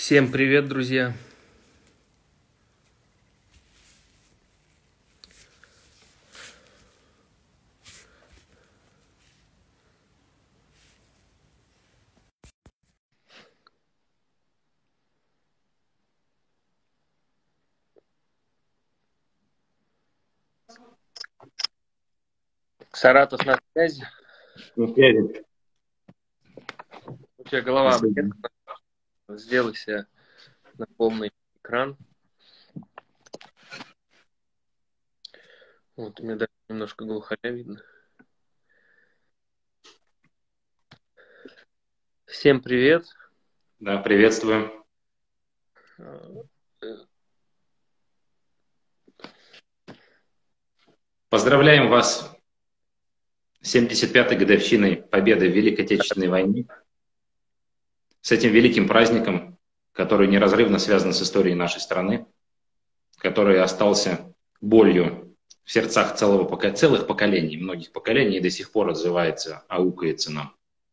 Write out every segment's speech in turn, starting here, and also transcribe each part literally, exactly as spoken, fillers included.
Всем привет, друзья! Саратов на связи. На связи. У тебя голова Спасибо. сделай себе на полный экран. Вот, у меня даже немножко глухаря видно. Всем привет! Да, приветствую. Поздравляем вас с семьдесят пятой годовщиной победы в Великой Отечественной войне, с этим великим праздником, который неразрывно связан с историей нашей страны, который остался болью в сердцах целого, пока- целых поколений, многих поколений, и до сих пор отзывается, аукается нам.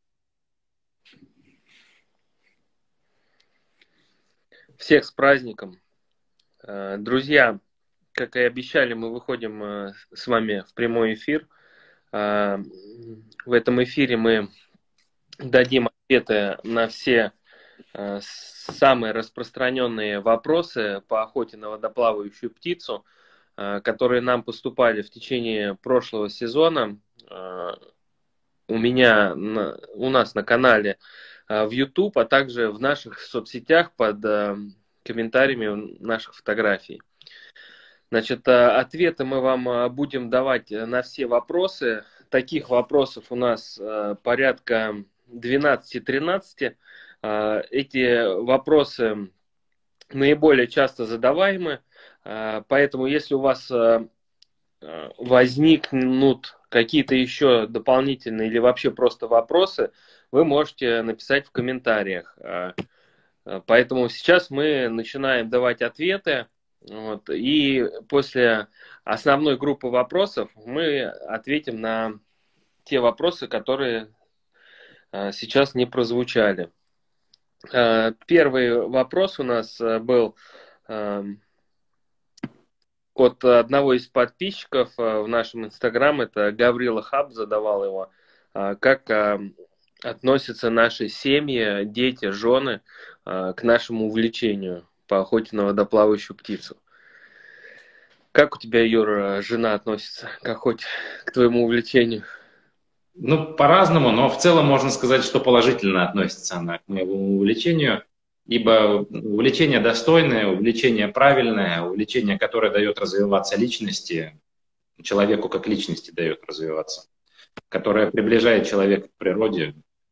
Всех с праздником! Э, Друзья, как и обещали, мы выходим э, с вами в прямой эфир. Э, В этом эфире мы дадим ответы на все э, самые распространенные вопросы по охоте на водоплавающую птицу, э, которые нам поступали в течение прошлого сезона. Э, У меня, на- у нас на канале э, в YouTube, а также в наших соцсетях под э, комментариями наших фотографий. Значит, э, ответы мы вам э, будем давать э, на все вопросы. Таких вопросов у нас э, порядка двенадцать-тринадцать. Э, Эти вопросы наиболее часто задаваемы, э, поэтому если у вас э, э, возникнут какие-то еще дополнительные или вообще просто вопросы, вы можете написать в комментариях. Э, э, Поэтому сейчас мы начинаем давать ответы. Вот, и после основной группы вопросов мы ответим на те вопросы, которые э, сейчас не прозвучали. Э, Первый вопрос у нас э, был э, от одного из подписчиков э, в нашем инстаграм, это Гаврила Хаб задавал его, э, как э, относятся наши семьи, дети, жены э, к нашему увлечению по охоте на водоплавающую птицу. Как у тебя, Юра, жена относится к охоте, к твоему увлечению? Ну, по-разному, но в целом можно сказать, что положительно относится она к моему увлечению, ибо увлечение достойное, увлечение правильное, увлечение, которое дает развиваться личности, человеку как личности дает развиваться, которое приближает человека к природе.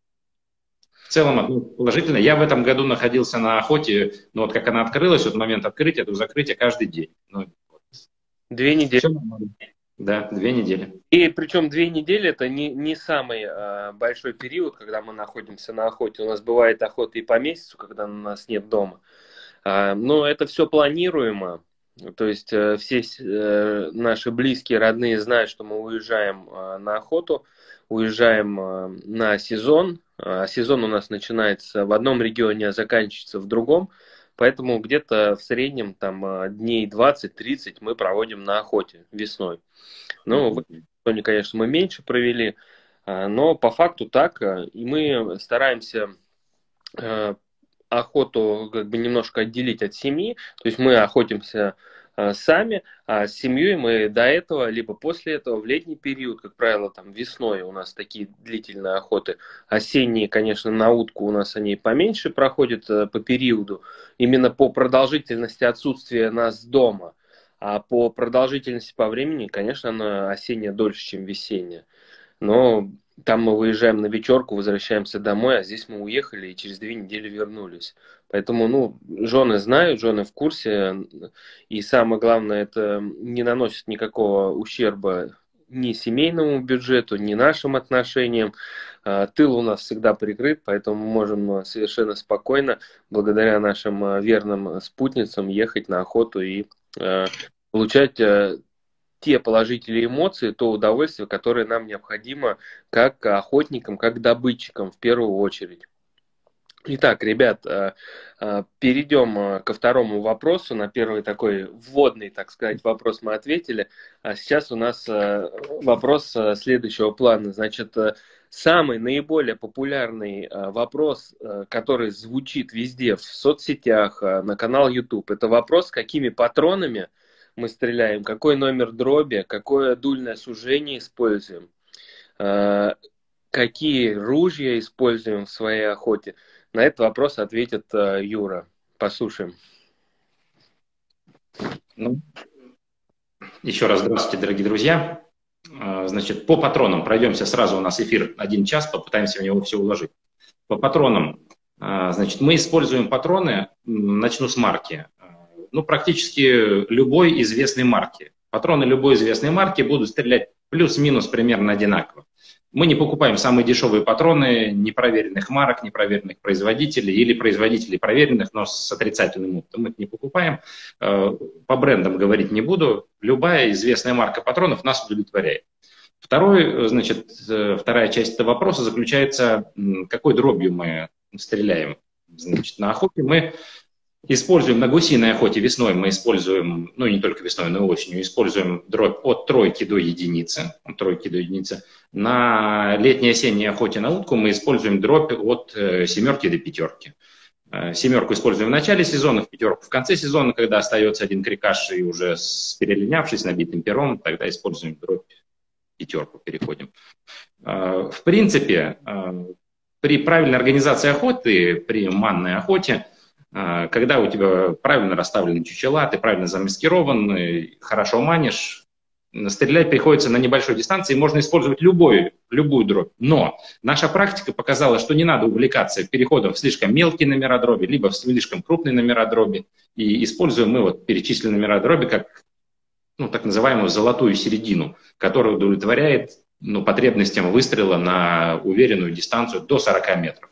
В целом, ну, положительно. Я в этом году находился на охоте, но вот как она открылась, вот момент открытия до закрытия каждый день. Ну, вот. Две недели. Все нормально. Да, две недели. И причем две недели это не, не самый э, большой период, когда мы находимся на охоте. У нас бывает охота и по месяцу, когда у нас нет дома. А, но это все планируемо. То есть э, все э, наши близкие, родные знают, что мы уезжаем э, на охоту, уезжаем э, на сезон. А сезон у нас начинается в одном регионе, а заканчивается в другом. Поэтому где-то в среднем там э, дней двадцать-тридцать мы проводим на охоте весной. Ну, в этом сезоне, конечно, мы меньше провели, а, но по факту так. а, И мы стараемся э, охоту как бы немножко отделить от семьи. То есть мы охотимся э, сами, а с семьей мы до этого, либо после этого, в летний период, как правило, там весной у нас такие длительные охоты. Осенние, конечно, на утку у нас они поменьше проходят э, по периоду, именно по продолжительности отсутствия нас дома. А по продолжительности по времени, конечно, она осенняя дольше, чем весенняя. Но там мы выезжаем на вечерку, возвращаемся домой, а здесь мы уехали и через две недели вернулись. Поэтому, ну, жены знают, жены в курсе. И самое главное, это не наносит никакого ущерба ни семейному бюджету, ни нашим отношениям. А, Тыл у нас всегда прикрыт, поэтому мы можем совершенно спокойно, благодаря нашим а, верным спутницам, ехать на охоту и а, получать а, те положительные эмоции, то удовольствие, которое нам необходимо как охотникам, как добытчикам в первую очередь. Итак, ребят, э, э, перейдем э, ко второму вопросу. На первый такой вводный, так сказать, вопрос мы ответили. А сейчас у нас э, вопрос э, следующего плана. Значит, э, самый наиболее популярный э, вопрос, э, который звучит везде, в соцсетях, э, на канал YouTube, это вопрос, какими патронами мы стреляем, какой номер дроби, какое дульное сужение используем, э, какие ружья используем в своей охоте. На этот вопрос ответит uh, Юра. Послушаем. Ну, еще раз здравствуйте, дорогие друзья. Значит, по патронам пройдемся сразу, у нас эфир один час, попытаемся в него все уложить. По патронам, значит, мы используем патроны, начну с марки, ну, практически любой известной марки. Патроны любой известной марки будут стрелять плюс-минус примерно одинаково. Мы не покупаем самые дешевые патроны непроверенных марок, непроверенных производителей или производителей проверенных, но с отрицательным опытом. Мы их не покупаем. По брендам говорить не буду. Любая известная марка патронов нас удовлетворяет. Второй, значит, вторая часть этого вопроса заключается, какой дробью мы стреляем. Значит, на охоте мы используем, на гусиной охоте весной мы используем, ну не только весной, но и осенью, используем дробь от тройки до единицы. От тройки до единицы. На летней осенней охоте на утку мы используем дробь от семерки до пятерки. Семерку используем в начале сезона, в пятерку в конце сезона, когда остается один крикаш и уже с перелинявшись, набитым пером, тогда используем дробь пятерку, переходим. В принципе, при правильной организации охоты, при манной охоте, когда у тебя правильно расставлены чучела, ты правильно замаскирован, хорошо манишь, стрелять приходится на небольшой дистанции, можно использовать любой, любую дробь. Но наша практика показала, что не надо увлекаться переходом в слишком мелкие номера дроби, либо в слишком крупные номера дроби. И используем мы вот перечисленные номера дроби как, ну, так называемую золотую середину, которая удовлетворяет, ну, потребностям выстрела на уверенную дистанцию до сорока метров.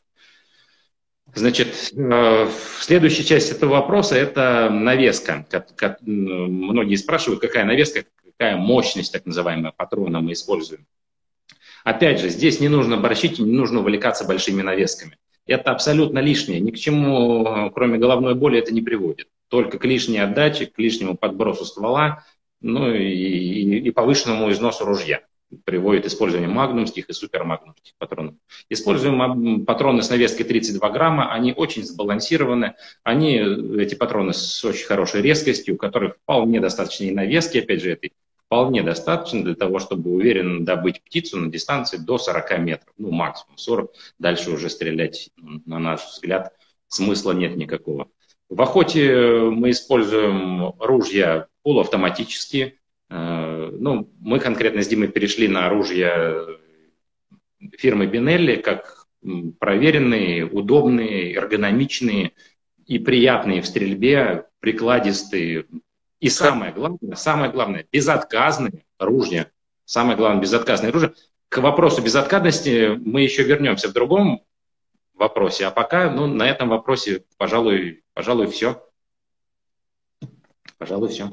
Значит, следующая часть этого вопроса – это навеска. Как, как, многие спрашивают, какая навеска, какая мощность, так называемая, патрона мы используем. Опять же, здесь не нужно борщить, не нужно увлекаться большими навесками. Это абсолютно лишнее. Ни к чему, кроме головной боли, это не приводит. Только к лишней отдаче, к лишнему подбросу ствола, ну и, и, и повышенному износу ружья. Приводит использование магнумских и супермагнумских патронов. Используем патроны с навеской тридцать два грамма, они очень сбалансированы, они, эти патроны с очень хорошей резкостью, у которых вполне достаточно и навески, опять же, этой вполне достаточно для того, чтобы уверенно добыть птицу на дистанции до сорока метров, ну максимум сорок, дальше уже стрелять, на наш взгляд, смысла нет никакого. В охоте мы используем ружья полуавтоматические. Ну, мы конкретно с Димой перешли на оружие фирмы Бинелли, как проверенные, удобные, эргономичные и приятные в стрельбе, прикладистые. И самое главное, самое главное, безотказные ружья. Самое главное, безотказные ружья. К вопросу безотказности мы еще вернемся в другом вопросе, а пока, ну, на этом вопросе, пожалуй, пожалуй, все. Пожалуй, все.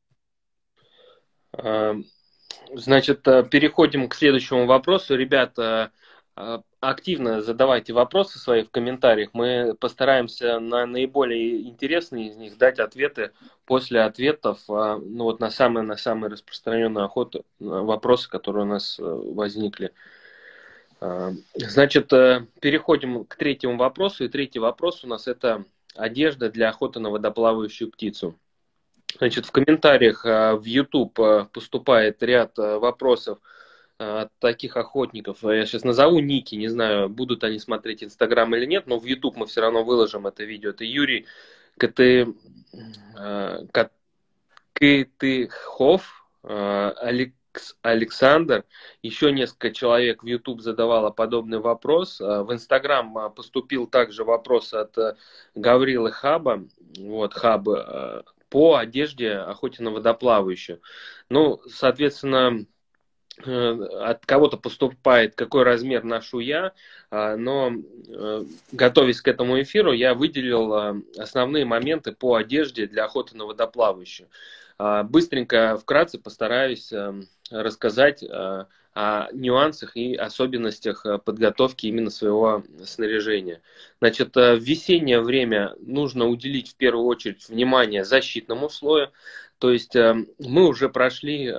Значит, переходим к следующему вопросу. Ребята, активно задавайте вопросы свои в комментариях. Мы постараемся на наиболее интересные из них дать ответы после ответов, ну, вот на самые, на самые распространенные охоты, вопросы, которые у нас возникли. Значит, переходим к третьему вопросу. И третий вопрос у нас — это одежда для охоты на водоплавающую птицу. Значит, в комментариях в YouTube поступает ряд вопросов от таких охотников. Я сейчас назову ники, не знаю, будут они смотреть Инстаграм или нет, но в YouTube мы все равно выложим это видео. Это Юрий Кытыхов, Алекс, Александр, еще несколько человек в YouTube задавало подобный вопрос. В Инстаграм поступил также вопрос от Гаврилы Хаба. Вот, Хаб, по одежде охоте на водоплавающую. Ну, соответственно, от кого-то поступает, какой размер ношу я, но, готовясь к этому эфиру, я выделил основные моменты по одежде для охоты на водоплавающую. Быстренько, вкратце постараюсь рассказать о нюансах и особенностях подготовки именно своего снаряжения. Значит, в весеннее время нужно уделить в первую очередь внимание защитному слою. То есть мы уже прошли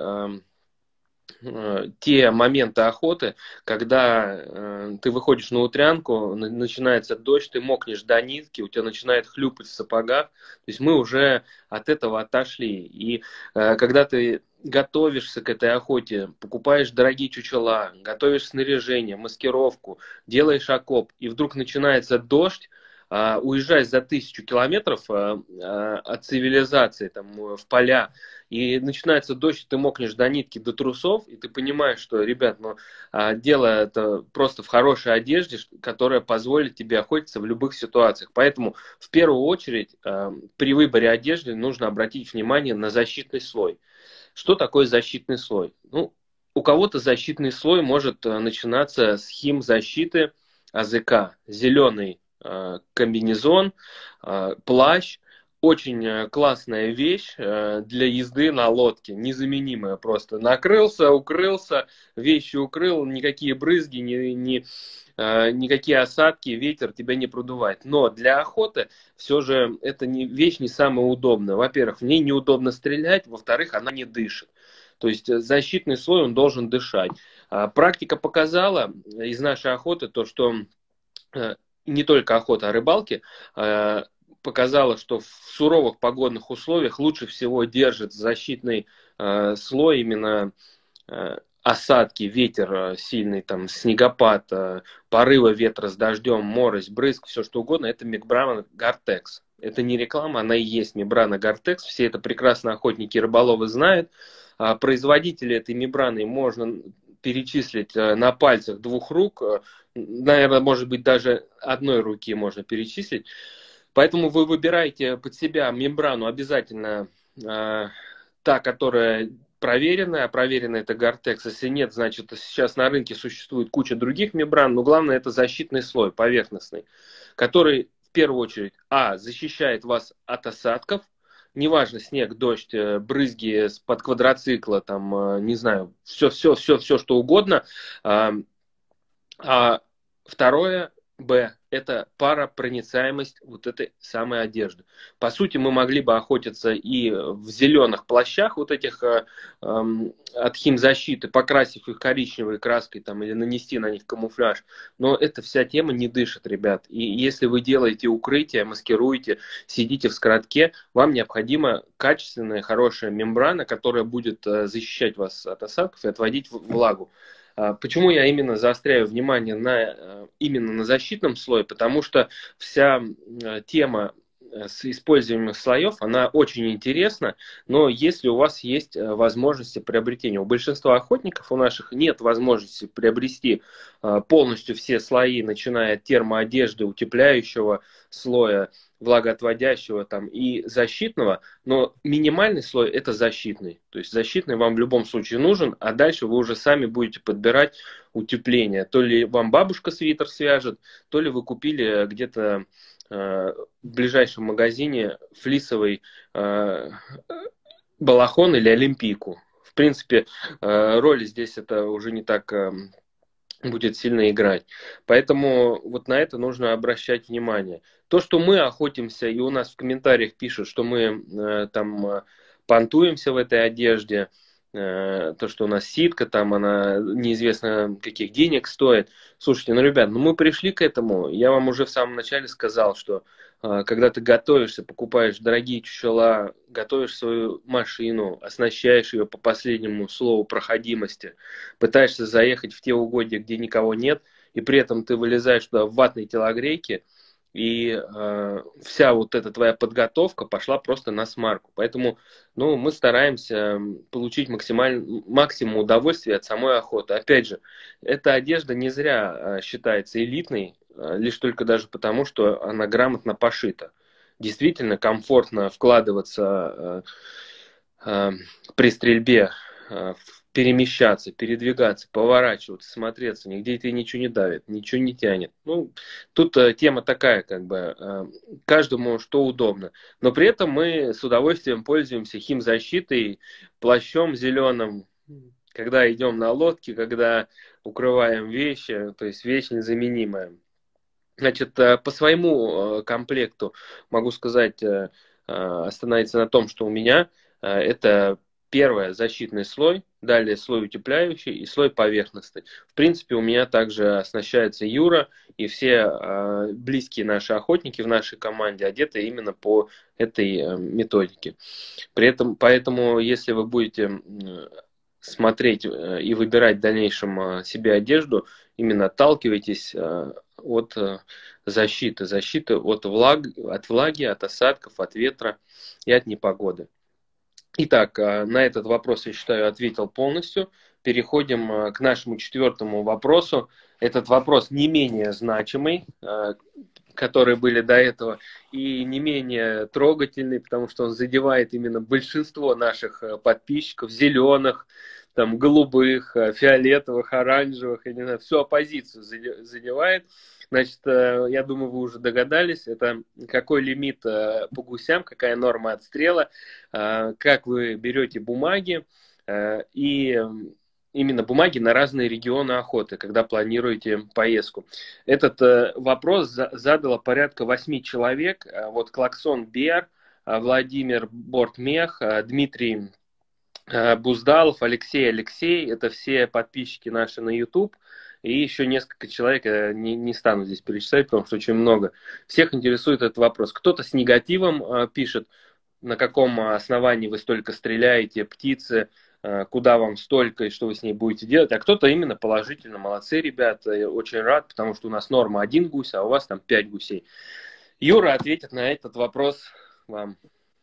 те моменты охоты, когда э, ты выходишь на утрянку, начинается дождь, ты мокнешь до нитки, у тебя начинает хлюпать в сапогах. То есть мы уже от этого отошли. И э, когда ты готовишься к этой охоте, покупаешь дорогие чучела, готовишь снаряжение, маскировку, делаешь окоп, и вдруг начинается дождь, Uh, уезжаешь за тысячу километров uh, uh, от цивилизации там, uh, в поля, и начинается дождь, ты мокнешь до нитки, до трусов, и ты понимаешь, что, ребят, ну, uh, дело это просто в хорошей одежде, которая позволит тебе охотиться в любых ситуациях. Поэтому в первую очередь uh, при выборе одежды нужно обратить внимание на защитный слой. Что такое защитный слой? Ну, у кого-то защитный слой может uh, начинаться с химзащиты АЗК, зеленый комбинезон, плащ. Очень классная вещь для езды на лодке, незаменимая просто. Накрылся, укрылся, вещи укрыл, никакие брызги, ни, ни, никакие осадки, ветер тебя не продувает. Но для охоты все же эта вещь не самая удобная. Во-первых, в ней неудобно стрелять, во-вторых, она не дышит. То есть защитный слой, он должен дышать. Практика показала из нашей охоты то, что не только охота, а рыбалки, э, показала, что в суровых погодных условиях лучше всего держит защитный э, слой именно э, осадки, ветер сильный, там, снегопад, э, порывы ветра с дождем, морось, брызг, все что угодно, это мембрана Гортекс. Это не реклама, она и есть мембрана Гортекс, все это прекрасно охотники и рыболовы знают. А производители этой мембраны можно перечислить на пальцах двух рук, наверное, может быть, даже одной руки можно перечислить. Поэтому вы выбираете под себя мембрану обязательно э, та, которая проверенная. Проверенная это Гортекс. Если нет, значит, сейчас на рынке существует куча других мембран, но главное это защитный слой, поверхностный, который в первую очередь, а, защищает вас от осадков, неважно, снег, дождь, брызги под квадроцикла, там, не знаю, все, все, все, все, что угодно. А второе, Б, это паропроницаемость вот этой самой одежды. По сути, мы могли бы охотиться и в зеленых плащах, вот этих э, э, от химзащиты, покрасив их коричневой краской там, или нанести на них камуфляж. Но эта вся тема не дышит, ребят. И если вы делаете укрытие, маскируете, сидите в скоротке, вам необходима качественная, хорошая мембрана, которая будет э, защищать вас от осадков и отводить влагу. Почему я именно заостряю внимание на, именно на защитном слое? Потому что вся тема с использованием слоев, она очень интересна, но если у вас есть возможности приобретения, у большинства охотников у наших нет возможности приобрести полностью все слои, начиная от термоодежды, утепляющего слоя, влагоотводящего там, и защитного, но минимальный слой это защитный. То есть защитный вам в любом случае нужен, а дальше вы уже сами будете подбирать утепление. То ли вам бабушка свитер свяжет, то ли вы купили где-то в ближайшем магазине флисовый э, балахон или олимпийку. В принципе, э, роли здесь это уже не так э, будет сильно играть. Поэтому вот на это нужно обращать внимание. То, что мы охотимся, и у нас в комментариях пишут, что мы э, там понтуемся в этой одежде, э, то, что у нас ситка, там она неизвестно каких денег стоит. Слушайте, ну, ребят, ну мы пришли к этому. Я вам уже в самом начале сказал, что э, когда ты готовишься, покупаешь дорогие чучела, готовишь свою машину, оснащаешь ее по последнему слову проходимости, пытаешься заехать в те угодья, где никого нет, и при этом ты вылезаешь туда в ватной телогрейке, и э, вся вот эта твоя подготовка пошла просто на смарку. Поэтому ну, мы стараемся получить максималь... максимум удовольствия от самой охоты. Опять же, эта одежда не зря э, считается элитной, э, лишь только даже потому, что она грамотно пошита. Действительно комфортно вкладываться э, э, при стрельбе перемещаться, передвигаться, поворачиваться, смотреться, нигде тебе ничего не давит, ничего не тянет. Ну, тут тема такая, как бы, каждому что удобно. Но при этом мы с удовольствием пользуемся химзащитой, плащом зеленым, когда идем на лодке, когда укрываем вещи, то есть вещь незаменимая. Значит, по своему комплекту могу сказать, остановиться на том, что у меня это первое защитный слой, далее слой утепляющий и слой поверхностный. В принципе, у меня также оснащается Юра, и все близкие наши охотники в нашей команде одеты именно по этой методике. При этом, поэтому, если вы будете смотреть и выбирать в дальнейшем себе одежду, именно отталкивайтесь от защиты, защиты от влаги, от влаги, от осадков, от ветра и от непогоды. Итак, на этот вопрос, я считаю, ответил полностью. Переходим к нашему четвертому вопросу. Этот вопрос не менее значимый, которые были до этого, и не менее трогательный, потому что он задевает именно большинство наших подписчиков, зеленых, там, голубых, фиолетовых, оранжевых, я не знаю, всю оппозицию задевает. Значит, я думаю, вы уже догадались, это какой лимит по гусям, какая норма отстрела, как вы берете бумаги, и именно бумаги на разные регионы охоты, когда планируете поездку. Этот вопрос задало порядка восьми человек. Вот Клаксон Бер, Владимир Бортмех, Дмитрий Буздалов, Алексей Алексей, это все подписчики наши на YouTube. И еще несколько человек, я не, не стану здесь перечислять, потому что очень много. Всех интересует этот вопрос. Кто-то с негативом э, пишет, на каком основании вы столько стреляете, птицы, э, куда вам столько и что вы с ней будете делать. А кто-то именно положительно. Молодцы, ребята, я очень рад, потому что у нас норма один гусь, а у вас там пять гусей. Юра ответит на этот вопрос вам.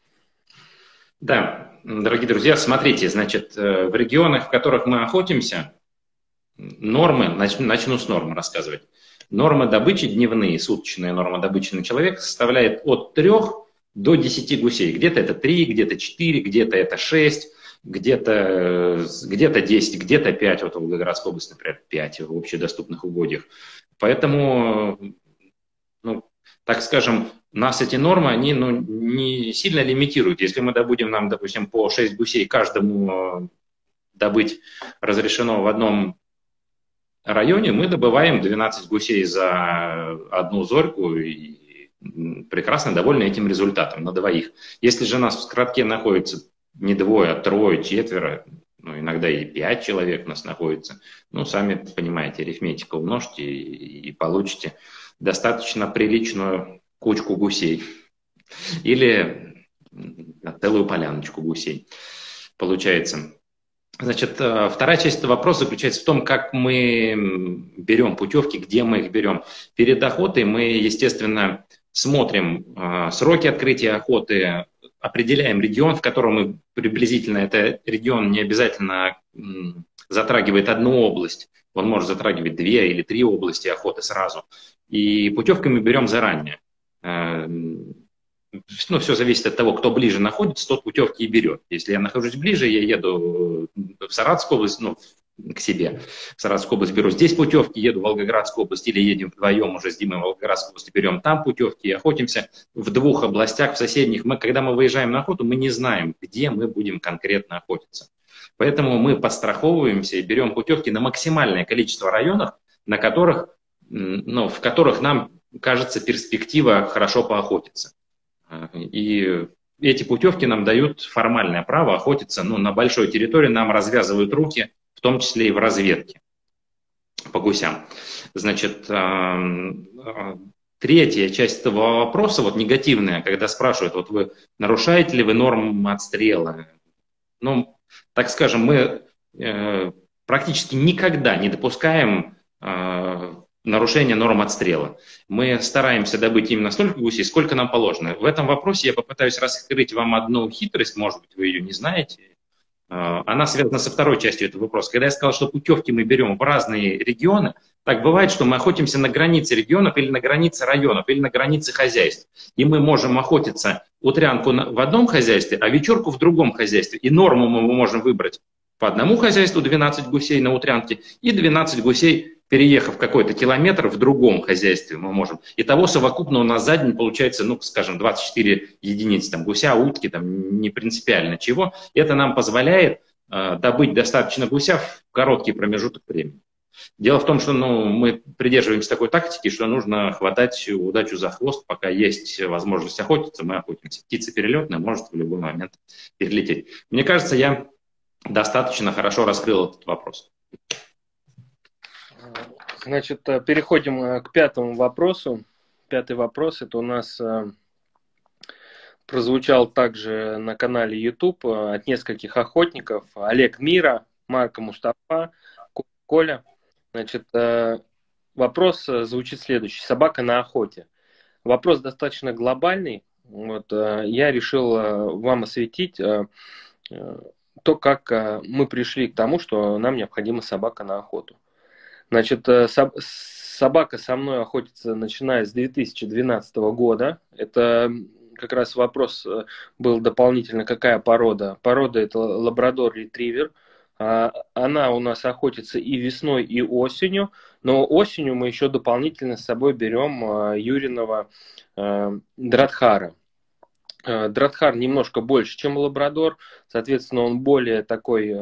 Да, дорогие друзья, смотрите, значит, в регионах, в которых мы охотимся, нормы, начну, начну с нормы рассказывать. Норма добычи, дневные, суточная норма добычи на человека составляет от трёх до десяти гусей. Где-то это три, где-то четыре, где-то это шесть, где-то где-то десять, где-то пять. Вот в Волгоградской области, например, пять в общедоступных угодьях. Поэтому, ну, так скажем, нас эти нормы, они ну, не сильно лимитируют. Если мы добудем нам, допустим, по шесть гусей каждому добыть разрешено в одном районе, мы добываем двенадцать гусей за одну зорьку и прекрасно довольны этим результатом на двоих. Если же у нас в скоротке находится не двое, а трое, четверо, ну, иногда и пять человек у нас находится, ну, сами понимаете, арифметика умножьте и, и получите достаточно приличную кучку гусей. Или целую поляночку гусей получается. Значит, вторая часть этого вопроса заключается в том, как мы берем путевки, где мы их берем. Перед охотой мы, естественно, смотрим э, сроки открытия охоты, определяем регион, в котором мы приблизительно, это регион не обязательно э, затрагивает одну область, он может затрагивать две или три области охоты сразу. И путевки мы берем заранее. Э, Ну, все зависит от того, кто ближе находится, тот путевки и берет. Если я нахожусь ближе, я еду в Саратовскую область, ну, к себе. В Саратовскую область беру здесь путевки, еду в Волгоградскую область или едем вдвоем уже с Димой в Волгоградскую область, берем там путевки и охотимся в двух областях, в соседних. Мы, когда мы выезжаем на охоту, мы не знаем, где мы будем конкретно охотиться. Поэтому мы подстраховываемся и берем путевки на максимальное количество районов, на которых, ну, в которых нам кажется перспектива хорошо поохотиться. И эти путевки нам дают формальное право охотиться, ну, на большой территории, нам развязывают руки, в том числе и в разведке по гусям. Значит, третья часть этого вопроса, вот негативная, когда спрашивают, вот вы нарушаете ли вы норму отстрела? Ну, так скажем, мы э, практически никогда не допускаем э, нарушение норм отстрела. Мы стараемся добыть именно столько гусей, сколько нам положено. В этом вопросе я попытаюсь раскрыть вам одну хитрость, может быть, вы ее не знаете. Она связана со второй частью этого вопроса. Когда я сказал, что путевки мы берем в разные регионы, так бывает, что мы охотимся на границе регионов или на границе районов, или на границе хозяйств. И мы можем охотиться утрянку в одном хозяйстве, а вечерку в другом хозяйстве. И норму мы можем выбрать по одному хозяйству двенадцать гусей на утрянке и двенадцать гусей, переехав какой-то километр в другом хозяйстве, мы можем. Итого совокупно у нас за день получается, ну, скажем, двадцать четыре единицы, там, гуся, утки, там, не принципиально чего. Это нам позволяет э, добыть достаточно гуся в короткий промежуток времени. Дело в том, что ну, мы придерживаемся такой тактики, что нужно хватать удачу за хвост, пока есть возможность охотиться, мы охотимся. Птица перелетная, может в любой момент перелететь. Мне кажется, я достаточно хорошо раскрыл этот вопрос. Значит, переходим к пятому вопросу. Пятый вопрос, это у нас прозвучал также на канале YouTube от нескольких охотников. Олег Мира, Марко Мустафа, Коля. Значит, вопрос звучит следующий. Собака на охоте. Вопрос достаточно глобальный. Вот, я решил вам осветить то, как мы пришли к тому, что нам необходима собака на охоту. Значит, собака со мной охотится, начиная с две тысячи двенадцатого года. Это как раз вопрос был дополнительно, какая порода. Порода это лабрадор-ретривер. Она у нас охотится и весной, и осенью, но осенью мы еще дополнительно с собой берем Юриного Дратхара. Дратхар немножко больше, чем лабрадор, соответственно, он более такой,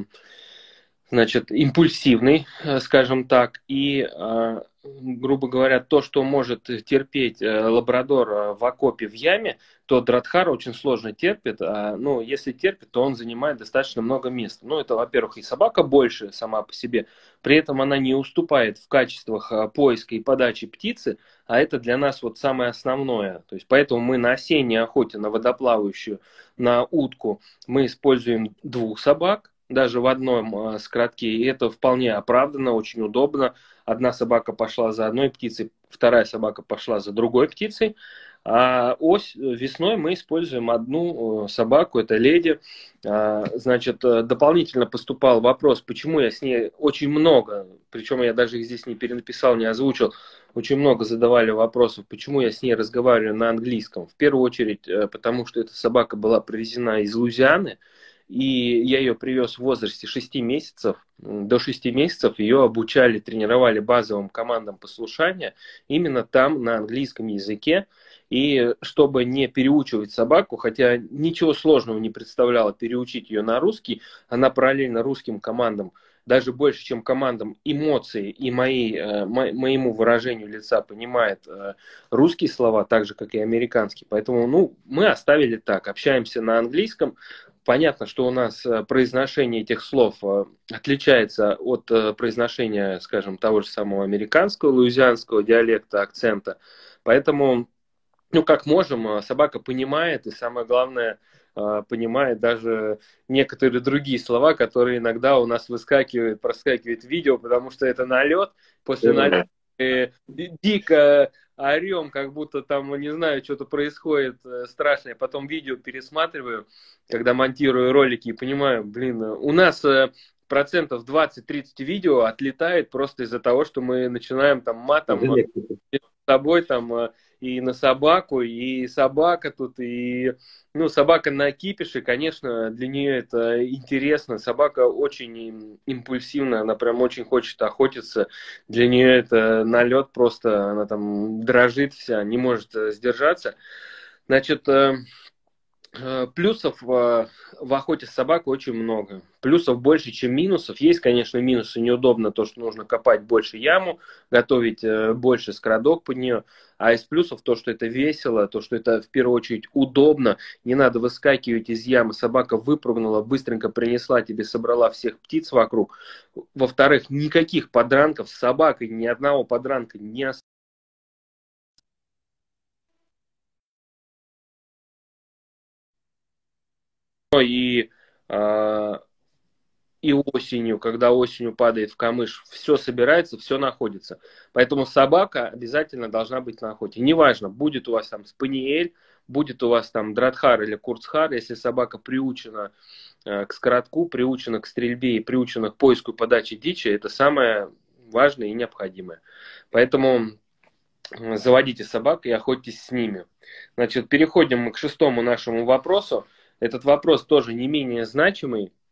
значит, импульсивный, скажем так, и, грубо говоря, то, что может терпеть лабрадор в окопе в яме, то Дратхар очень сложно терпит, но если терпит, то он занимает достаточно много места. Ну, это, во-первых, и собака больше сама по себе, при этом она не уступает в качествах поиска и подачи птицы, а это для нас вот самое основное. То есть, поэтому мы на осенней охоте, на водоплавающую, на утку, мы используем двух собак, даже в одном скоротке, и это вполне оправданно, очень удобно. Одна собака пошла за одной птицей, вторая собака пошла за другой птицей. А ось, весной мы используем одну собаку, это леди. Значит, дополнительно поступал вопрос, почему я с ней очень много, причем я даже их здесь не перенаписал, не озвучил, очень много задавали вопросов, почему я с ней разговариваю на английском. В первую очередь, потому что эта собака была привезена из Луизианы, и я ее привез в возрасте шести месяцев. До шести месяцев ее обучали, тренировали базовым командам послушания именно там, на английском языке. И чтобы не переучивать собаку, хотя ничего сложного не представляло переучить ее на русский, она параллельно русским командам, даже больше, чем командам, эмоции и мои, мо, моему выражению лица понимает русские слова, так же, как и американские. Поэтому ну, мы оставили так, общаемся на английском. Понятно, что у нас произношение этих слов отличается от произношения, скажем, того же самого американского, луизианского диалекта, акцента. Поэтому, ну, как можем, собака понимает, и самое главное, понимает даже некоторые другие слова, которые иногда у нас выскакивают, проскакивает в видео, потому что это налет. После налета дико орем, как будто там, не знаю, что-то происходит страшное. Потом видео пересматриваю, когда монтирую ролики, и понимаю, блин, у нас процентов двадцать-тридцать видео отлетает просто из-за того, что мы начинаем там матом с собой там и на собаку, и собака тут, и ну, собака на кипише, конечно, для нее это интересно. Собака очень импульсивна, она прям очень хочет охотиться. Для нее это налет просто, она там дрожит вся, не может сдержаться. Значит, плюсов в охоте с собакой очень много. Плюсов больше, чем минусов. Есть, конечно, минусы. Неудобно то, что нужно копать больше яму, готовить больше скрадок под нее. А из плюсов то, что это весело, то, что это в первую очередь удобно. Не надо выскакивать из ямы. Собака выпрыгнула, быстренько принесла тебе, собрала всех птиц вокруг. Во-вторых, никаких подранков с собакой, ни одного подранка не осталось. И, э, и осенью, когда осенью падает в камыш, все собирается, все находится. Поэтому собака обязательно должна быть на охоте. Неважно, будет у вас там спаниель, будет у вас там дратхар или курцхар, если собака приучена э, к скоротку, приучена к стрельбе и приучена к поиску и подаче дичи, это самое важное и необходимое. Поэтому заводите собак и охотитесь с ними. Значит, переходим мы к шестому нашему вопросу. Этот вопрос тоже не менее значимый.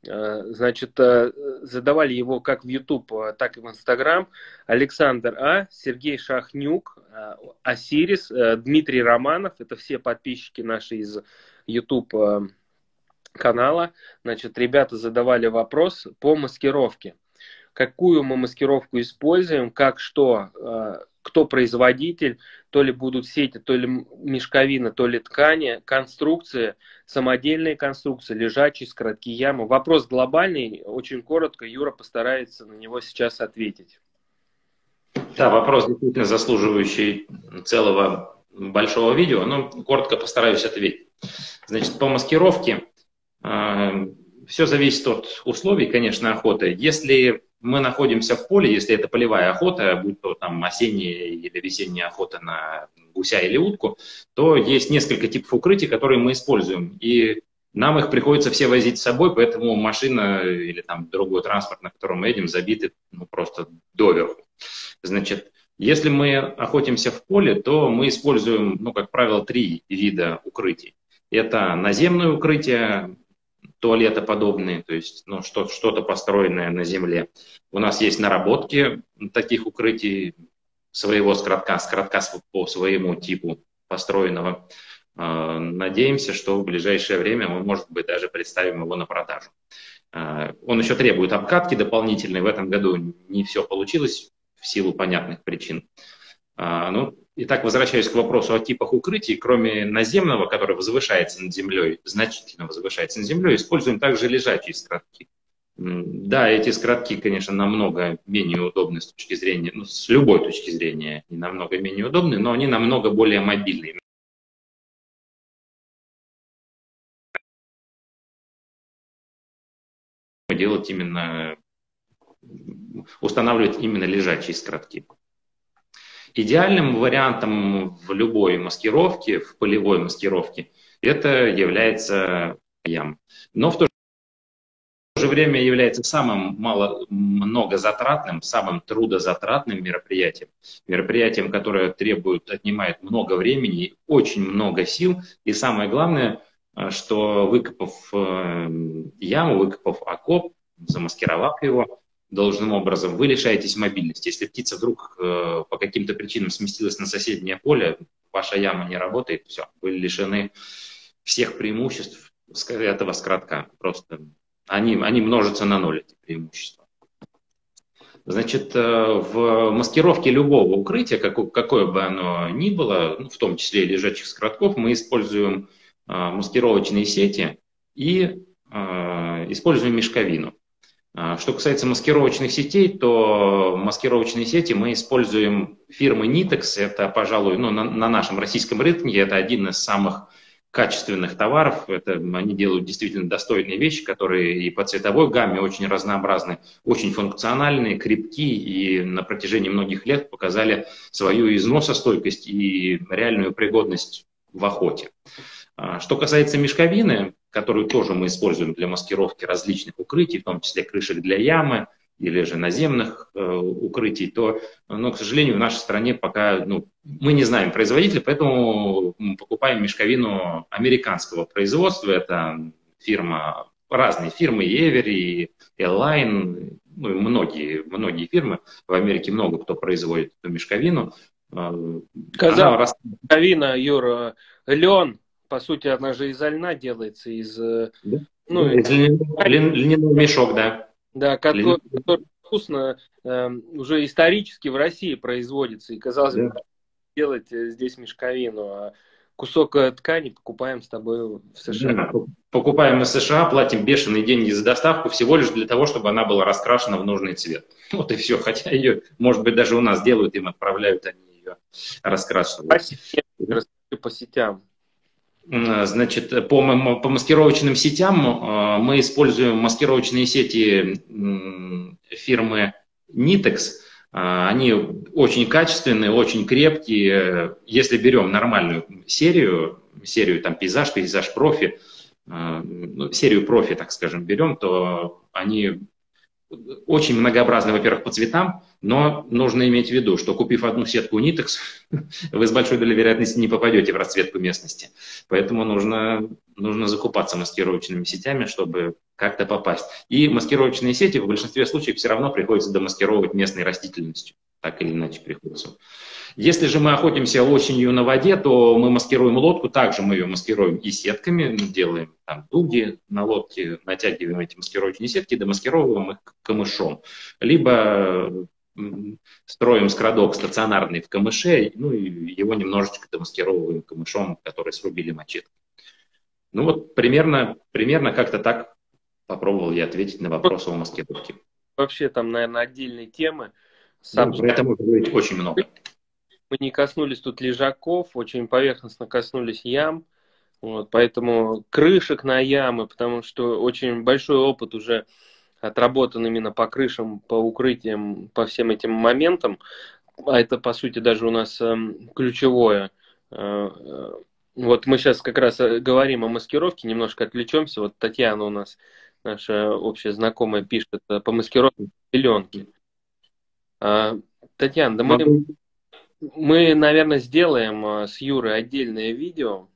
Значит, задавали его как в YouTube, так и в Instagram. Александр А, Сергей Шахнюк, Осирис, Дмитрий Романов. Это все подписчики наши из YouTube канала. Значит, ребята задавали вопрос по маскировке. Какую мы маскировку используем, как что, кто производитель, то ли будут сети, то ли мешковина, то ли ткани, конструкции, самодельные конструкции, лежачие, скоротки, ямы. Вопрос глобальный, очень коротко, Юра постарается на него сейчас ответить. Да, вопрос действительно заслуживающий целого большого видео, но коротко постараюсь ответить. Значит, по маскировке э, все зависит от условий, конечно, охоты. Если мы находимся в поле, если это полевая охота, будь то там осенняя или весенняя охота на гуся или утку, то есть несколько типов укрытий, которые мы используем. И нам их приходится все возить с собой, поэтому машина или там другой транспорт, на котором мы едем, забиты ну, просто доверху. Значит, если мы охотимся в поле, то мы используем, ну, как правило, три вида укрытий. Это наземное укрытие, туалетоподобные, то есть ну, что, что-то построенное на земле. У нас есть наработки таких укрытий своего скоротка, скоротка по своему типу построенного. Надеемся, что в ближайшее время мы, может быть, даже представим его на продажу. Он еще требует обкатки дополнительной. В этом году не все получилось в силу понятных причин. Ну, итак, возвращаясь к вопросу о типах укрытий, кроме наземного, который возвышается над землей, значительно возвышается над землей, используем также лежачие скоротки. Да, эти скоротки, конечно, намного менее удобны с точки зрения, ну, с любой точки зрения, они намного менее удобны, но они намного более мобильные. Делать именно, устанавливать именно лежачие скоротки. Идеальным вариантом в любой маскировке, в полевой маскировке, это является ям. Но в то же время является самым мало, многозатратным, самым трудозатратным мероприятием. Мероприятием, которое требует, отнимает много времени, очень много сил. И самое главное, что выкопав яму, выкопав окоп, замаскировав его, должным образом, вы лишаетесь мобильности. Если птица вдруг э, по каким-то причинам сместилась на соседнее поле, ваша яма не работает, все, вы лишены всех преимуществ этого скоротка. Просто они, они множатся на ноль, эти преимущества. Значит, э, в маскировке любого укрытия, как, какое бы оно ни было, ну, в том числе и лежачих скоротков, мы используем э, маскировочные сети и э, используем мешковину. Что касается маскировочных сетей, то маскировочные сети мы используем фирмы Nitex. Это, пожалуй, ну, на, на нашем российском рынке это один из самых качественных товаров. Это, они делают действительно достойные вещи, которые и по цветовой гамме очень разнообразны, очень функциональные, крепкие и на протяжении многих лет показали свою износостойкость и реальную пригодность в охоте. Что касается мешковины, которую тоже мы используем для маскировки различных укрытий, в том числе крышек для ямы или же наземных э, укрытий, то, ну, к сожалению, в нашей стране пока ну, мы не знаем производителя, поэтому мы покупаем мешковину американского производства. Это фирма, разные фирмы, и Эвери, и Эллайн, ну, и многие, многие фирмы. В Америке много кто производит эту мешковину. Казалось, мешковина, Юра, лен. По сути, она же из льна делается, из... Да? Ну, из льняной мешок, да. Да, который, который вкусно э, уже исторически в России производится. И, казалось бы, да. делать здесь мешковину. А кусок ткани покупаем с тобой в США. Да, покупаем из США, платим бешеные деньги за доставку всего лишь для того, чтобы она была раскрашена в нужный цвет. Вот и все. Хотя ее, может быть, даже у нас делают, им отправляют, они ее раскрашивают. Спасибо. По сетям. Значит, по, по маскировочным сетям мы используем маскировочные сети фирмы Nitex. Они очень качественные, очень крепкие. Если берем нормальную серию, серию там пейзаж, пейзаж профи, серию профи, так скажем, берем, то они очень многообразны, во-первых, по цветам, но нужно иметь в виду, что купив одну сетку Unitex, вы с большой долей вероятности не попадете в расцветку местности. Поэтому нужно, нужно закупаться маскировочными сетями, чтобы как-то попасть. И маскировочные сети в большинстве случаев все равно приходится домаскировать местной растительностью. Так или иначе приходится. Если же мы охотимся осенью на воде, то мы маскируем лодку, также мы ее маскируем и сетками, делаем там дуги на лодке, натягиваем эти маскировочные сетки, домаскировываем их камышом. Либо строим скрадок стационарный в камыше, ну и его немножечко домаскировываем камышом, который срубили мачете. Ну вот примерно, примерно как-то так попробовал я ответить на вопрос о маскировке. Вообще там, наверное, отдельные темы. Сам... Ну, про это можно говорить очень много. Мы не коснулись тут лежаков, очень поверхностно коснулись ям, вот, поэтому крышек на ямы, потому что очень большой опыт уже отработан именно по крышам, по укрытиям, по всем этим моментам. А это, по сути, даже у нас э, ключевое. Э, вот мы сейчас как раз говорим о маскировке, немножко отвлечемся. Вот Татьяна у нас, наша общая знакомая, пишет по маскировке зеленки. А, Татьяна, да мы... Мы, наверное, сделаем с Юрой отдельное видео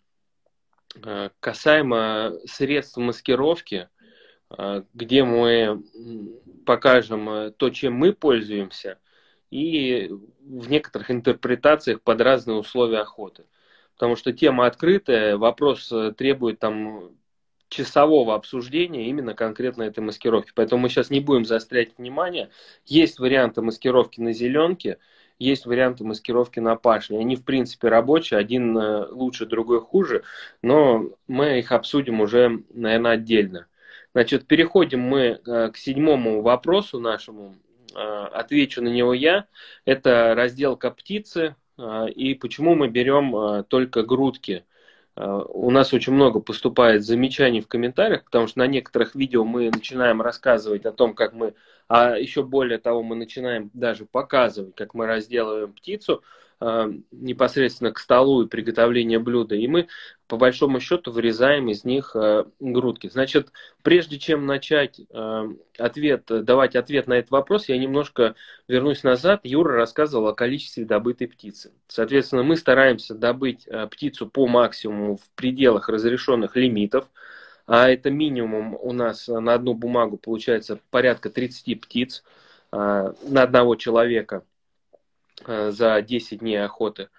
касаемо средств маскировки, где мы покажем то, чем мы пользуемся, и в некоторых интерпретациях под разные условия охоты. Потому что тема открытая, вопрос требует там часового обсуждения именно конкретно этой маскировки. Поэтому мы сейчас не будем заострять внимание. Есть варианты маскировки на зеленке, есть варианты маскировки на пашне. Они, в принципе, рабочие. Один лучше, другой хуже. Но мы их обсудим уже, наверное, отдельно. Значит, переходим мы к седьмому вопросу нашему. Отвечу на него я. Это разделка птицы. И почему мы берем только грудки. У нас очень много поступает замечаний в комментариях, потому что на некоторых видео мы начинаем рассказывать о том, как мы, а еще более того, мы начинаем даже показывать, как мы разделываем птицу э, непосредственно к столу и приготовление блюда, и мы по большому счету вырезаем из них э, грудки. Значит, прежде чем начать э, ответ, давать ответ на этот вопрос, я немножко вернусь назад. Юра рассказывал о количестве добытой птицы. Соответственно, мы стараемся добыть э, птицу по максимуму в пределах разрешенных лимитов. А это минимум у нас на одну бумагу получается порядка тридцать птиц э, на одного человека э, за десять дней охоты.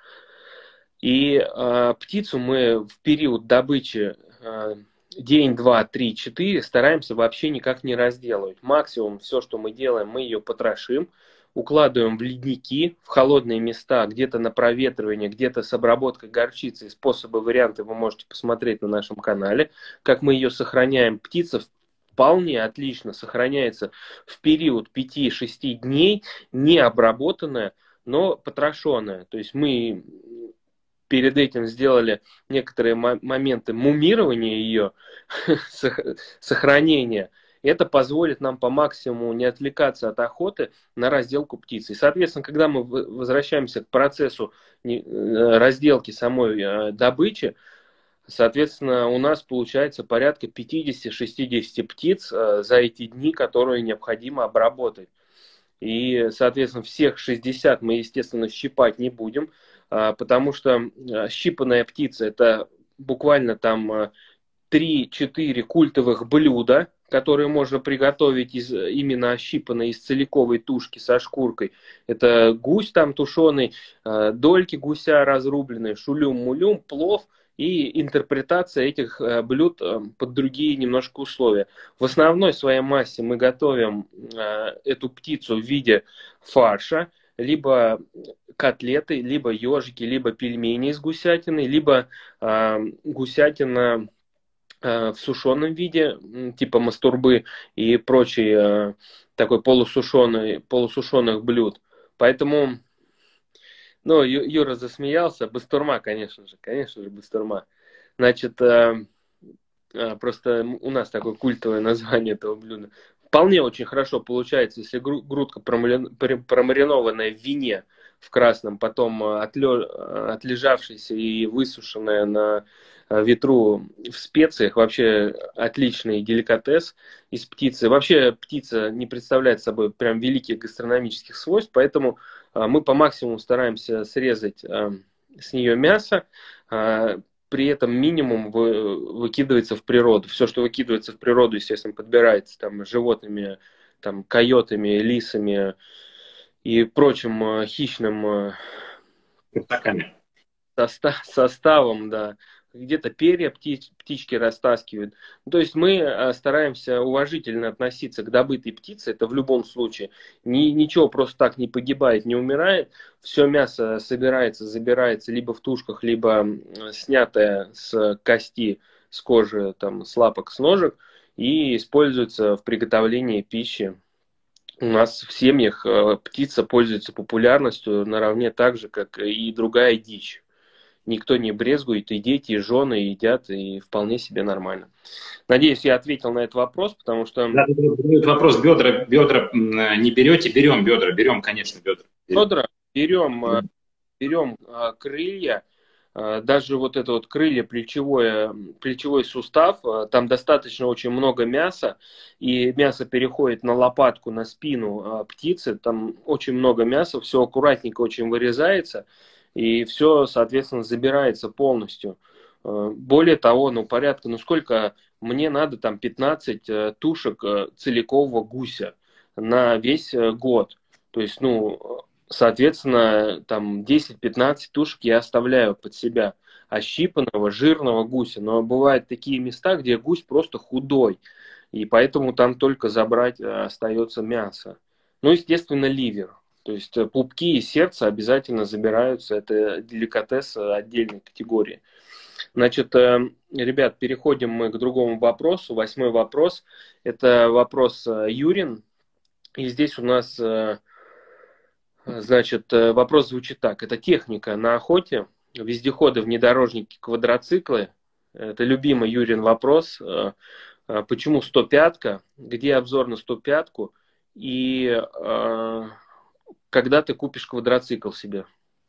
И э, птицу мы в период добычи э, день, два, три, четыре стараемся вообще никак не разделывать. Максимум все, что мы делаем, мы ее потрошим, укладываем в ледники, в холодные места, где-то на проветривание, где-то с обработкой горчицы. Способы, варианты вы можете посмотреть на нашем канале, как мы ее сохраняем. Птица вполне отлично сохраняется в период пяти-шести дней, не обработанная, но потрошенная. То есть мы перед этим сделали некоторые моменты мумирования ее, сохранения. Это позволит нам по максимуму не отвлекаться от охоты на разделку птицы. И, соответственно, когда мы возвращаемся к процессу разделки самой добычи, соответственно, у нас получается порядка пятьдесят-шестьдесят птиц за эти дни, которые необходимо обработать. И, соответственно, всех шестьдесят мы, естественно, щипать не будем, потому что щипанная птица – это буквально там три-четыре культовых блюда, которые можно приготовить из именно ощипанной из целиковой тушки со шкуркой. Это гусь там тушеный, дольки гуся разрубленные, шулюм-мулюм, плов и интерпретация этих блюд под другие немножко условия. В основной своей массе мы готовим эту птицу в виде фарша, либо котлеты, либо ежики, либо пельмени из гусятины, либо э, гусятина э, в сушеном виде, типа мастурбы и прочие э, такой полусушеный, полусушеных блюд. Поэтому, ну, Ю, Юра засмеялся, бастурма, конечно же, конечно же, бастурма. Значит, э, э, просто у нас такое культовое название этого блюда. Вполне очень хорошо получается, если грудка промаринованная в вине, в красном, потом отлежавшаяся и высушенная на ветру в специях. Вообще отличный деликатес из птицы. Вообще птица не представляет собой прям великих гастрономических свойств, поэтому мы по максимуму стараемся срезать с нее мясо. При этом минимум выкидывается в природу. Все, что выкидывается в природу, естественно, подбирается там животными, там, койотами, лисами и прочим хищным состав, составом, да. Где-то перья птич, птички растаскивают. То есть мы стараемся уважительно относиться к добытой птице. Это в любом случае. Ни, ничего просто так не погибает, не умирает. Все мясо собирается, забирается либо в тушках, либо снятое с кости, с кожи, там, с лапок, с ножек, и используется в приготовлении пищи. У нас в семьях птица пользуется популярностью наравне так же, как и другая дичь. Никто не брезгует, и дети, и жены едят, и вполне себе нормально. Надеюсь, я ответил на этот вопрос, потому что... Да, вопрос, бедра, бедра не берете? Берем бедра, берем, конечно, бедра. Бедра берем, берем крылья, даже вот это вот крылья, плечевое, плечевой сустав, там достаточно очень много мяса, и мясо переходит на лопатку, на спину птицы, там очень много мяса, все аккуратненько очень вырезается, и все, соответственно, забирается полностью. Более того, ну, порядка, ну, сколько мне надо, там, пятнадцать тушек целикового гуся на весь год. То есть, ну, соответственно, там, десять-пятнадцать тушек я оставляю под себя ощипанного, жирного гуся. Но бывают такие места, где гусь просто худой, и поэтому там только забрать остается мясо. Ну, естественно, ливер. То есть пупки и сердце обязательно забираются. Это деликатес отдельной категории. Значит, ребят, переходим мы к другому вопросу. Восьмой вопрос. Это вопрос Юрин. И здесь у нас, значит, вопрос звучит так. Это техника на охоте. Вездеходы, внедорожники, квадроциклы. Это любимый Юрин вопрос. Почему сто пятка? Где обзор на сто пятку? И... когда ты купишь квадроцикл себе?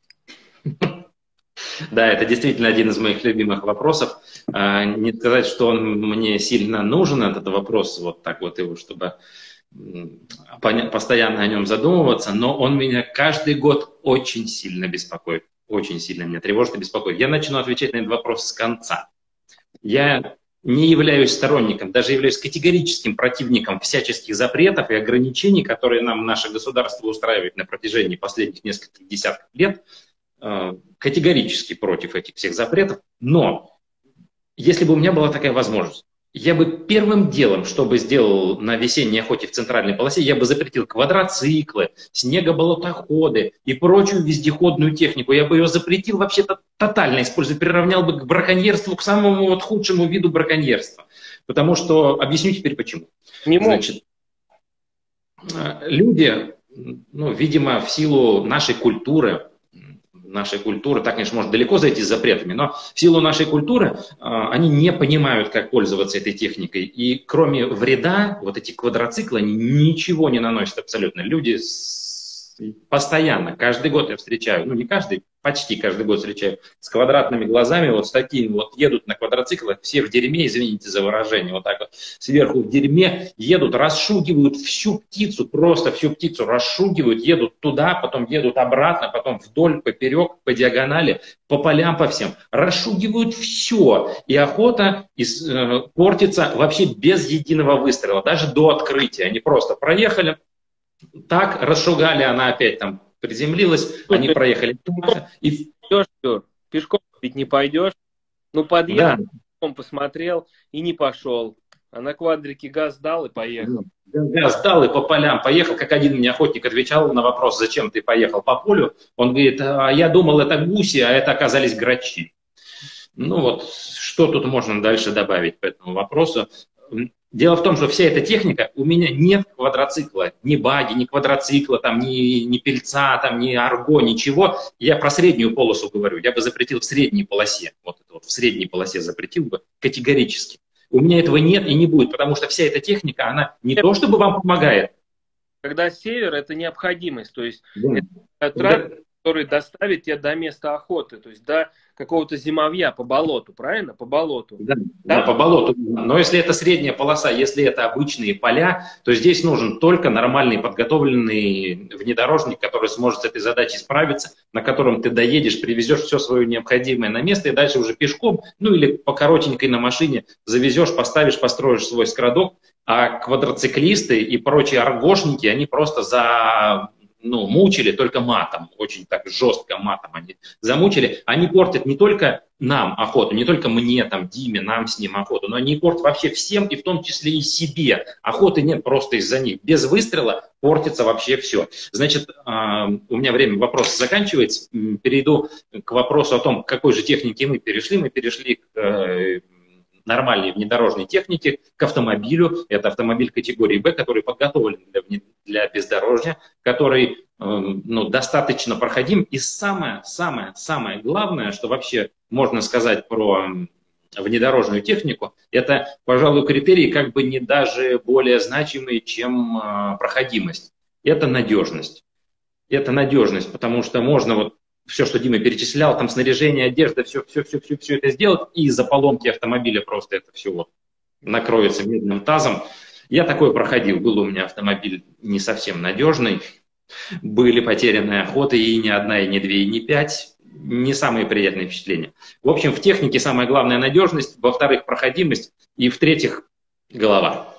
Да, это действительно один из моих любимых вопросов. Не сказать, что он мне сильно нужен, этот вопрос, вот так вот его, чтобы постоянно о нем задумываться, но он меня каждый год очень сильно беспокоит. Очень сильно меня тревожит и беспокоит. Я начну отвечать на этот вопрос с конца. Я не являюсь сторонником, даже являюсь категорическим противником всяческих запретов и ограничений, которые нам наше государство устраивает на протяжении последних нескольких десятков лет. Категорически против этих всех запретов. Но если бы у меня была такая возможность, я бы первым делом, что бы сделал на весенней охоте в центральной полосе, я бы запретил квадроциклы, снегоболотоходы и прочую вездеходную технику. Я бы ее запретил вообще-то тотально использовать, приравнял бы к браконьерству, к самому вот худшему виду браконьерства. Потому что, объясню теперь почему. Не Значит, люди, ну, видимо, в силу нашей культуры, нашей культуры, так, конечно, может далеко зайти с запретами, но в силу нашей культуры э, они не понимают, как пользоваться этой техникой. И кроме вреда, вот эти квадроциклы, они ничего не наносят абсолютно. Люди с... постоянно, каждый год я встречаю, ну не каждый, почти каждый год встречаю, с квадратными глазами, вот с такими вот едут на квадроциклах, все в дерьме, извините за выражение, вот так вот сверху в дерьме, едут, расшугивают всю птицу, просто всю птицу расшугивают, едут туда, потом едут обратно, потом вдоль, поперек, по диагонали, по полям, по всем. Расшугивают все, и охота и, э, портится вообще без единого выстрела, даже до открытия. Они просто проехали, так, расшугали, она опять там приземлилась, они проехали. И... Пойдешь, пешком ведь не пойдешь. Ну, подъехал, да. Посмотрел и не пошел. А на квадрике газ дал и поехал. Газ дал и по полям поехал. Как один мне охотник отвечал на вопрос, зачем ты поехал по полю. Он говорит, а я думал, это гуси, а это оказались грачи. Ну вот, что тут можно дальше добавить по этому вопросу? Дело в том, что вся эта техника, у меня нет квадроцикла, ни баги, ни квадроцикла, там, ни, ни пельца, там, ни арго, ничего. Я про среднюю полосу говорю, я бы запретил в средней полосе, вот это вот в средней полосе запретил бы категорически. У меня этого нет и не будет, потому что вся эта техника, она не то чтобы вам помогает. Когда север, это необходимость, то есть да. это трактор, который доставит тебя до места охоты, то есть до какого-то зимовья по болоту, правильно? По болоту. Да, да, по болоту. Но если это средняя полоса, если это обычные поля, то здесь нужен только нормальный подготовленный внедорожник, который сможет с этой задачей справиться, на котором ты доедешь, привезешь все свое необходимое на место и дальше уже пешком, ну или по коротенькой на машине завезешь, поставишь, построишь свой скрадок. А квадроциклисты и прочие аргошники, они просто за... ну, мучили только матом, очень так жестко матом они замучили. Они портят не только нам охоту, не только мне, там, Диме, нам с ним охоту, но они портят вообще всем, и в том числе и себе. Охоты нет просто из-за них. Без выстрела портится вообще все. Значит, у меня время вопроса заканчивается. Перейду к вопросу о том, к какой же технике мы перешли. Мы перешли к нормальной внедорожной техники, к автомобилю. Это автомобиль категории Б, который подготовлен для, для бездорожья, который э, ну, достаточно проходим. И самое-самое-самое главное, что вообще можно сказать про внедорожную технику, это, пожалуй, критерии как бы не даже более значимые, чем э, проходимость. Это надежность. Это надежность, потому что можно вот все, что Дима перечислял, там снаряжение, одежда, все, все, все, все, все это сделать, и из-за поломки автомобиля просто это все вот накроется медным тазом. Я такое проходил, был у меня автомобиль не совсем надежный, были потерянные охоты, и не одна, и не две, и не пять, не самые приятные впечатления. В общем, в технике самая главная надежность, во-вторых, проходимость, и в-третьих, голова.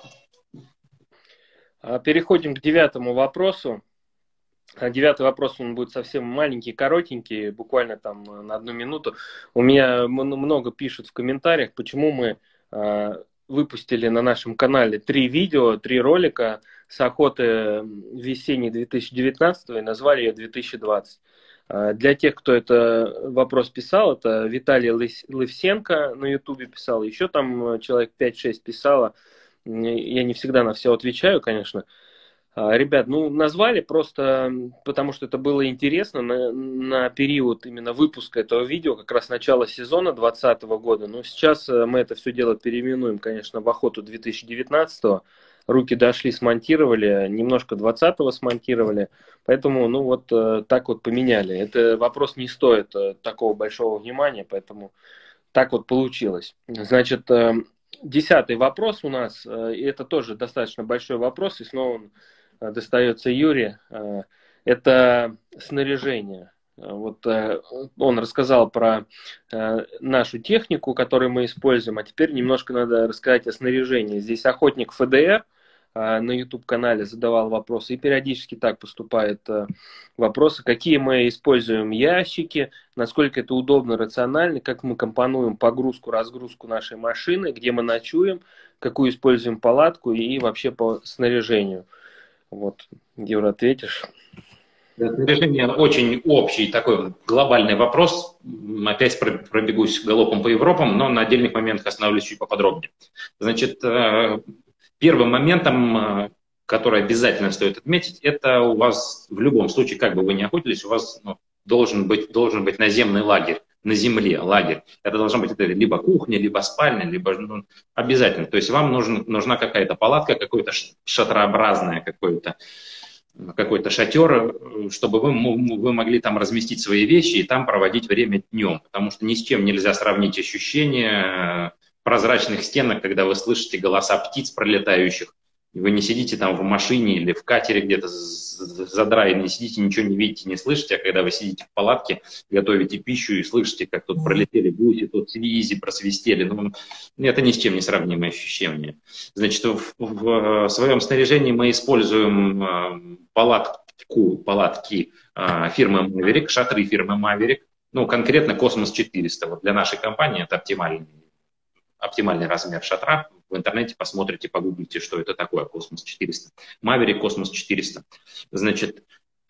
Переходим к девятому вопросу. Девятый вопрос, он будет совсем маленький, коротенький, буквально там на одну минуту. У меня много пишут в комментариях, почему мы э, выпустили на нашем канале три видео, три ролика с охоты весенней две тысячи девятнадцатого и назвали ее две тысячи двадцать. Э, для тех, кто это вопрос писал, это Виталий Лысенко на ютубе писал, еще там человек пять-шесть писало. Я не всегда на все отвечаю, конечно. Ребят, ну назвали просто потому, что это было интересно на, на период именно выпуска этого видео, как раз начало сезона двадцатого года. Но сейчас мы это все дело переименуем, конечно, в охоту две тысячи девятнадцатого. Руки дошли, смонтировали, немножко двадцатого смонтировали. Поэтому, ну вот так вот поменяли. Это вопрос не стоит такого большого внимания, поэтому так вот получилось. Значит, десятый вопрос у нас, и это тоже достаточно большой вопрос, и снова он достается Юре, это снаряжение. Вот он рассказал про нашу технику, которую мы используем, а теперь немножко надо рассказать о снаряжении. Здесь охотник ФДР на YouTube-канале задавал вопросы, и периодически так поступают вопросы, какие мы используем ящики, насколько это удобно, рационально, как мы компонуем погрузку, разгрузку нашей машины, где мы ночуем, какую используем палатку и вообще по снаряжению. Вот, Юра, ответишь? Снаряжение очень общий, такой глобальный вопрос. Опять пробегусь галопом по Европам, но на отдельных моментах остановлюсь чуть поподробнее. Значит, первым моментом, который обязательно стоит отметить, это у вас в любом случае, как бы вы ни охотились, у вас ну, должен быть, должен быть наземный лагерь. На земле лагерь. Это должна быть это либо кухня, либо спальня, либо ну, обязательно. То есть вам нужен, нужна какая-то палатка, какое-то шатрообразное, какое-то какой-то шатер, чтобы вы, вы могли там разместить свои вещи и там проводить время днем. Потому что ни с чем нельзя сравнить ощущение прозрачных стенок, когда вы слышите голоса птиц пролетающих. Вы не сидите там в машине или в катере где-то задраен, не сидите, ничего не видите, не слышите, а когда вы сидите в палатке, готовите пищу и слышите, как тут пролетели гуси, тут свизи просвистели. Ну, это ни с чем не сравнимое ощущение. Значит, в, в своем снаряжении мы используем палатку, палатки фирмы Maverick, шатры фирмы Maverick, ну, конкретно Космос четыреста. Вот для нашей компании это оптимальный, оптимальный размер шатра. В интернете посмотрите, погуглите, что это такое Космос четыреста. Maverick Космос четыреста. Значит,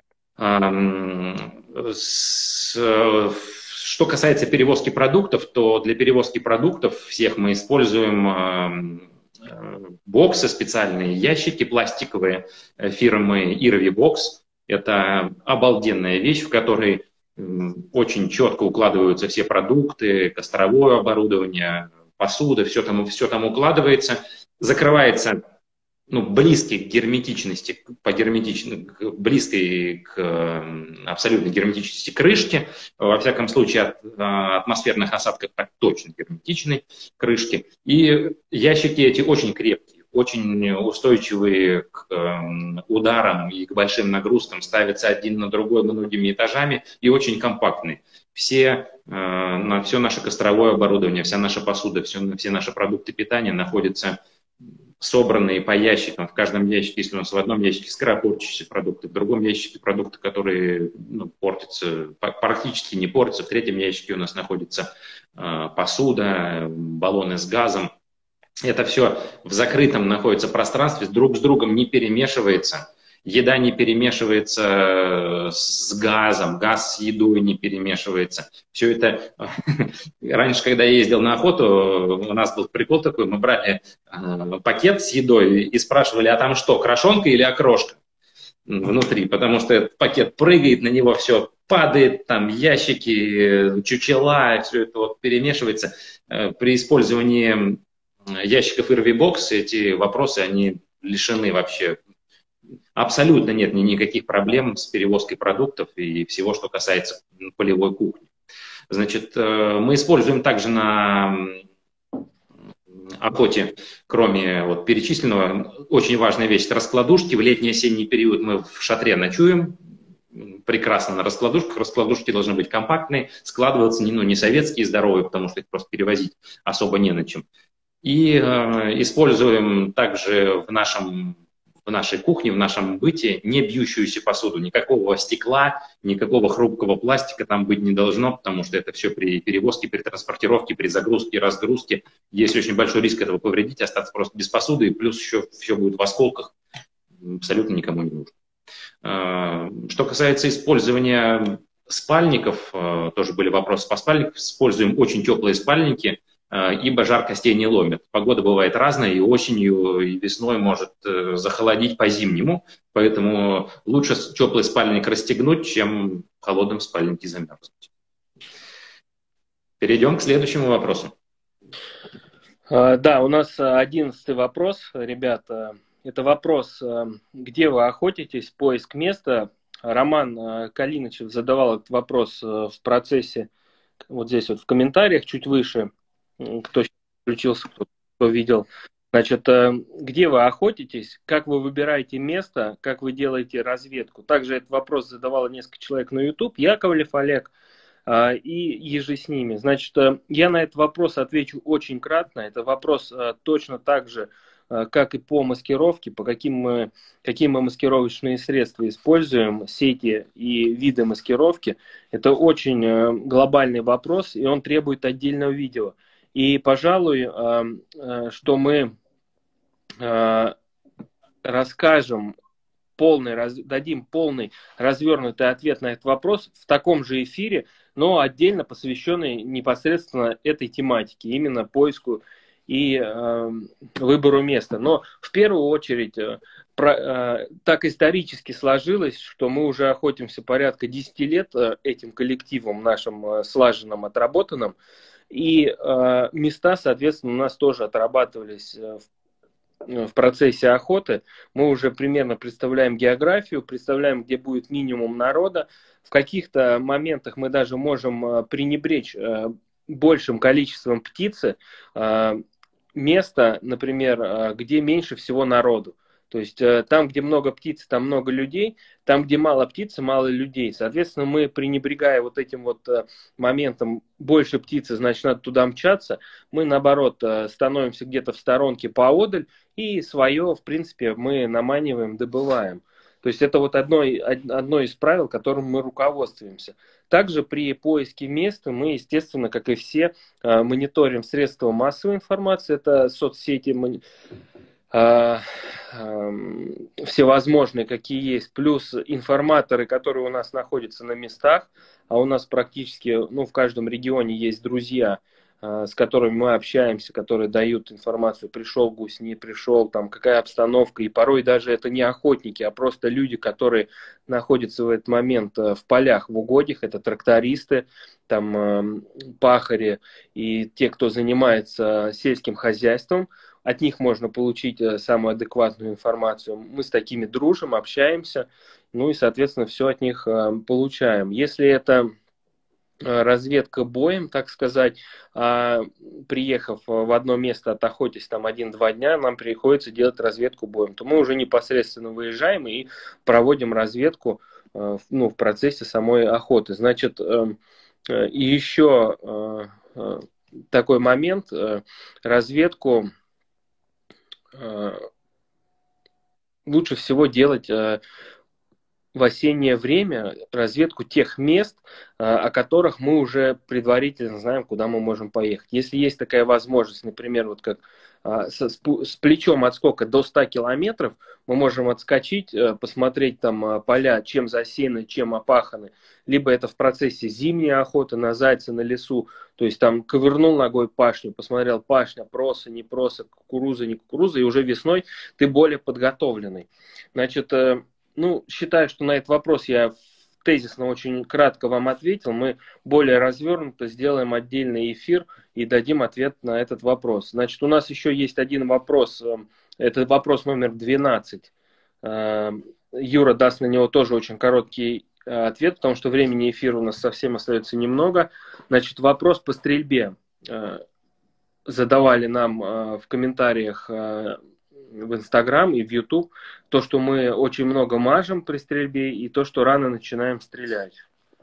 с, что касается перевозки продуктов, то для перевозки продуктов всех мы используем боксы, специальные ящики пластиковые фирмы Irvi Box. Это обалденная вещь, в которой очень четко укладываются все продукты, костровое оборудование, посуда, все там, все там укладывается, закрывается ну, близкий к герметичности, по герметичности, близкой к абсолютной герметичности крышки, во всяком случае от атмосферных осадков так точно герметичной крышки. И ящики эти очень крепкие, очень устойчивые к ударам и к большим нагрузкам, ставятся один на другой многими этажами и очень компактные. Все, на все наше костровое оборудование, вся наша посуда, все, все наши продукты питания находятся собранные по ящикам. В каждом ящике, если у нас в одном ящике скоропортящиеся продукты, в другом ящике продукты, которые ну, портятся, практически не портятся, в третьем ящике у нас находится э, посуда, баллоны с газом. Это все в закрытом находится пространстве, друг с другом не перемешивается. Еда не перемешивается с газом, газ с едой не перемешивается. Все это... Раньше, когда я ездил на охоту, у нас был прикол такой, мы брали пакет с едой и спрашивали, а там что, крошонка или окрошка внутри? Потому что этот пакет прыгает, на него все падает, там ящики, чучела, все это вот перемешивается. При использовании ящиков ай эр ви бокс эти вопросы, они лишены вообще. Абсолютно нет никаких проблем с перевозкой продуктов и всего, что касается полевой кухни. Значит, мы используем также на охоте, кроме вот перечисленного, очень важная вещь – раскладушки. В летний-осенний период мы в шатре ночуем, прекрасно на раскладушках. Раскладушки должны быть компактные, складываться не, ну, не советские, здоровые, потому что их просто перевозить особо не на чем. И э, используем также в нашем в нашей кухне, в нашем быте не бьющуюся посуду. Никакого стекла, никакого хрупкого пластика там быть не должно, потому что это все при перевозке, при транспортировке, при загрузке и разгрузке. Есть очень большой риск этого повредить, остаться просто без посуды, и плюс еще все будет в осколках. Абсолютно никому не нужно. Что касается использования спальников, тоже были вопросы по спальникам. Используем очень теплые спальники, ибо жар костей не ломит. Погода бывает разная, и осенью, и весной может захолодить по-зимнему, поэтому лучше теплый спальник расстегнуть, чем в холодном спальнике замерзнуть. Перейдем к следующему вопросу. Да, у нас одиннадцатый вопрос, ребята. Это вопрос, где вы охотитесь, поиск места. Роман Калинычев задавал этот вопрос в процессе, вот здесь вот в комментариях, чуть выше. Кто включился, кто, кто видел. Значит, где вы охотитесь, как вы выбираете место, как вы делаете разведку. Также этот вопрос задавало несколько человек на YouTube, Яковлев Олег и еже с ними. Значит, я на этот вопрос отвечу очень кратко. Это вопрос точно так же, как и по маскировке, по каким мы, какие мы маскировочные средства используем, сети и виды маскировки. Это очень глобальный вопрос, и он требует отдельного видео. И, пожалуй, что мы расскажем, полный, дадим полный развернутый ответ на этот вопрос в таком же эфире, но отдельно посвященный непосредственно этой тематике, именно поиску и выбору места. Но в первую очередь так исторически сложилось, что мы уже охотимся порядка десяти лет этим коллективом нашим слаженным, отработанным. И э, места, соответственно, у нас тоже отрабатывались в, в процессе охоты. Мы уже примерно представляем географию, представляем, где будет минимум народа. В каких-то моментах мы даже можем э, пренебречь э, большим количеством птицы. Э, место, например, э, где меньше всего народу. То есть там, где много птиц, там много людей, там, где мало птицы, мало людей. Соответственно, мы, пренебрегая вот этим вот моментом больше птицы, значит, надо туда мчаться, мы, наоборот, становимся где-то в сторонке поодаль, и свое, в принципе, мы наманиваем, добываем. То есть это вот одно, одно из правил, которым мы руководствуемся. Также при поиске места мы, естественно, как и все, мониторим средства массовой информации, это соцсети, всевозможные, какие есть, плюс информаторы, которые у нас находятся на местах, а у нас практически, ну, в каждом регионе есть друзья, с которыми мы общаемся, которые дают информацию, пришел гусь, не пришел, там, какая обстановка, и порой даже это не охотники, а просто люди, которые находятся в этот момент в полях, в угодьях, это трактористы, там, пахари и те, кто занимается сельским хозяйством. от них можно получить самую адекватную информацию. Мы с такими дружим, общаемся, ну и, соответственно, все от них получаем. Если это разведка боем, так сказать, а, приехав в одно место, отохотясь там один-два дня, нам приходится делать разведку боем, то мы уже непосредственно выезжаем и проводим разведку, ну, в процессе самой охоты. Значит, и еще такой момент, разведку лучше всего делать в осеннее время, разведку тех мест, о которых мы уже предварительно знаем, куда мы можем поехать. Если есть такая возможность, например, вот как с, с плечом отскока до ста километров, мы можем отскочить, посмотреть там поля, чем засеяны, чем опаханы. Либо это в процессе зимней охоты на зайца, на лесу, то есть там ковырнул ногой пашню, посмотрел пашня, проса, не проса, кукуруза, не кукуруза, и уже весной ты более подготовленный. Значит, ну, считаю, что на этот вопрос я тезисно очень кратко вам ответил. Мы более развернуто сделаем отдельный эфир и дадим ответ на этот вопрос. Значит, у нас еще есть один вопрос. Это вопрос номер двенадцать. Юра даст на него тоже очень короткий ответ, потому что времени эфира у нас совсем остается немного. Значит, вопрос по стрельбе задавали нам в комментариях в Инстаграм и в Ютуб, то, что мы очень много мажем при стрельбе, и то, что рано начинаем стрелять.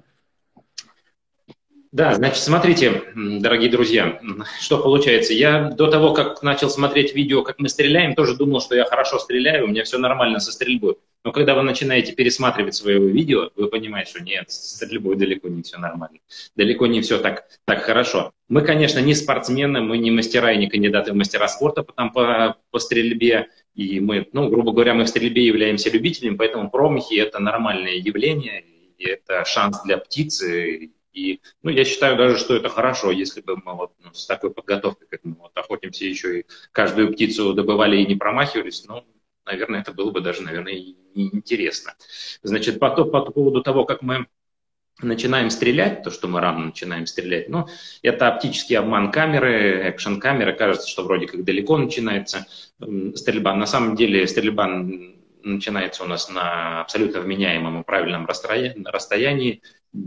Да, значит, смотрите, дорогие друзья, что получается. Я до того, как начал смотреть видео, как мы стреляем, тоже думал, что я хорошо стреляю, у меня все нормально со стрельбой. Но когда вы начинаете пересматривать свое видео, вы понимаете, что нет, с стрельбой далеко не все нормально. Далеко не все так, так хорошо. Мы, конечно, не спортсмены, мы не мастера и не кандидаты в мастера спорта по, по, по стрельбе. И мы, ну, грубо говоря, мы в стрельбе являемся любителями, поэтому промахи – это нормальное явление, и это шанс для птицы. И, ну, я считаю даже, что это хорошо, если бы мы вот, ну, с такой подготовкой, как мы вот охотимся, еще и каждую птицу добывали и не промахивались, ну, наверное, это было бы даже, наверное, и неинтересно. Значит, по, по поводу того, как мы начинаем стрелять, то, что мы рано начинаем стрелять, ну, это оптический обман камеры, экшн-камеры, кажется, что вроде как далеко начинается стрельба. На самом деле стрельба начинается у нас на абсолютно вменяемом и правильном расстоянии.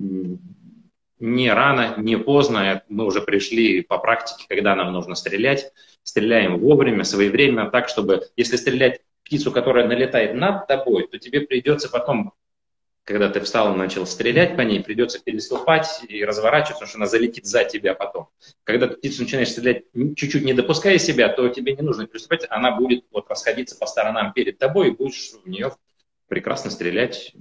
Не рано, не поздно, мы уже пришли по практике, когда нам нужно стрелять. Стреляем вовремя, своевременно, так, чтобы, если стрелять птицу, которая налетает над тобой, то тебе придется потом, когда ты встал и начал стрелять по ней, придется переступать и разворачиваться, потому что она залетит за тебя потом. Когда ты птицу начинаешь стрелять, чуть-чуть не допуская себя, то тебе не нужно переступать, она будет вот расходиться по сторонам перед тобой, и будешь в нее прекрасно стрелять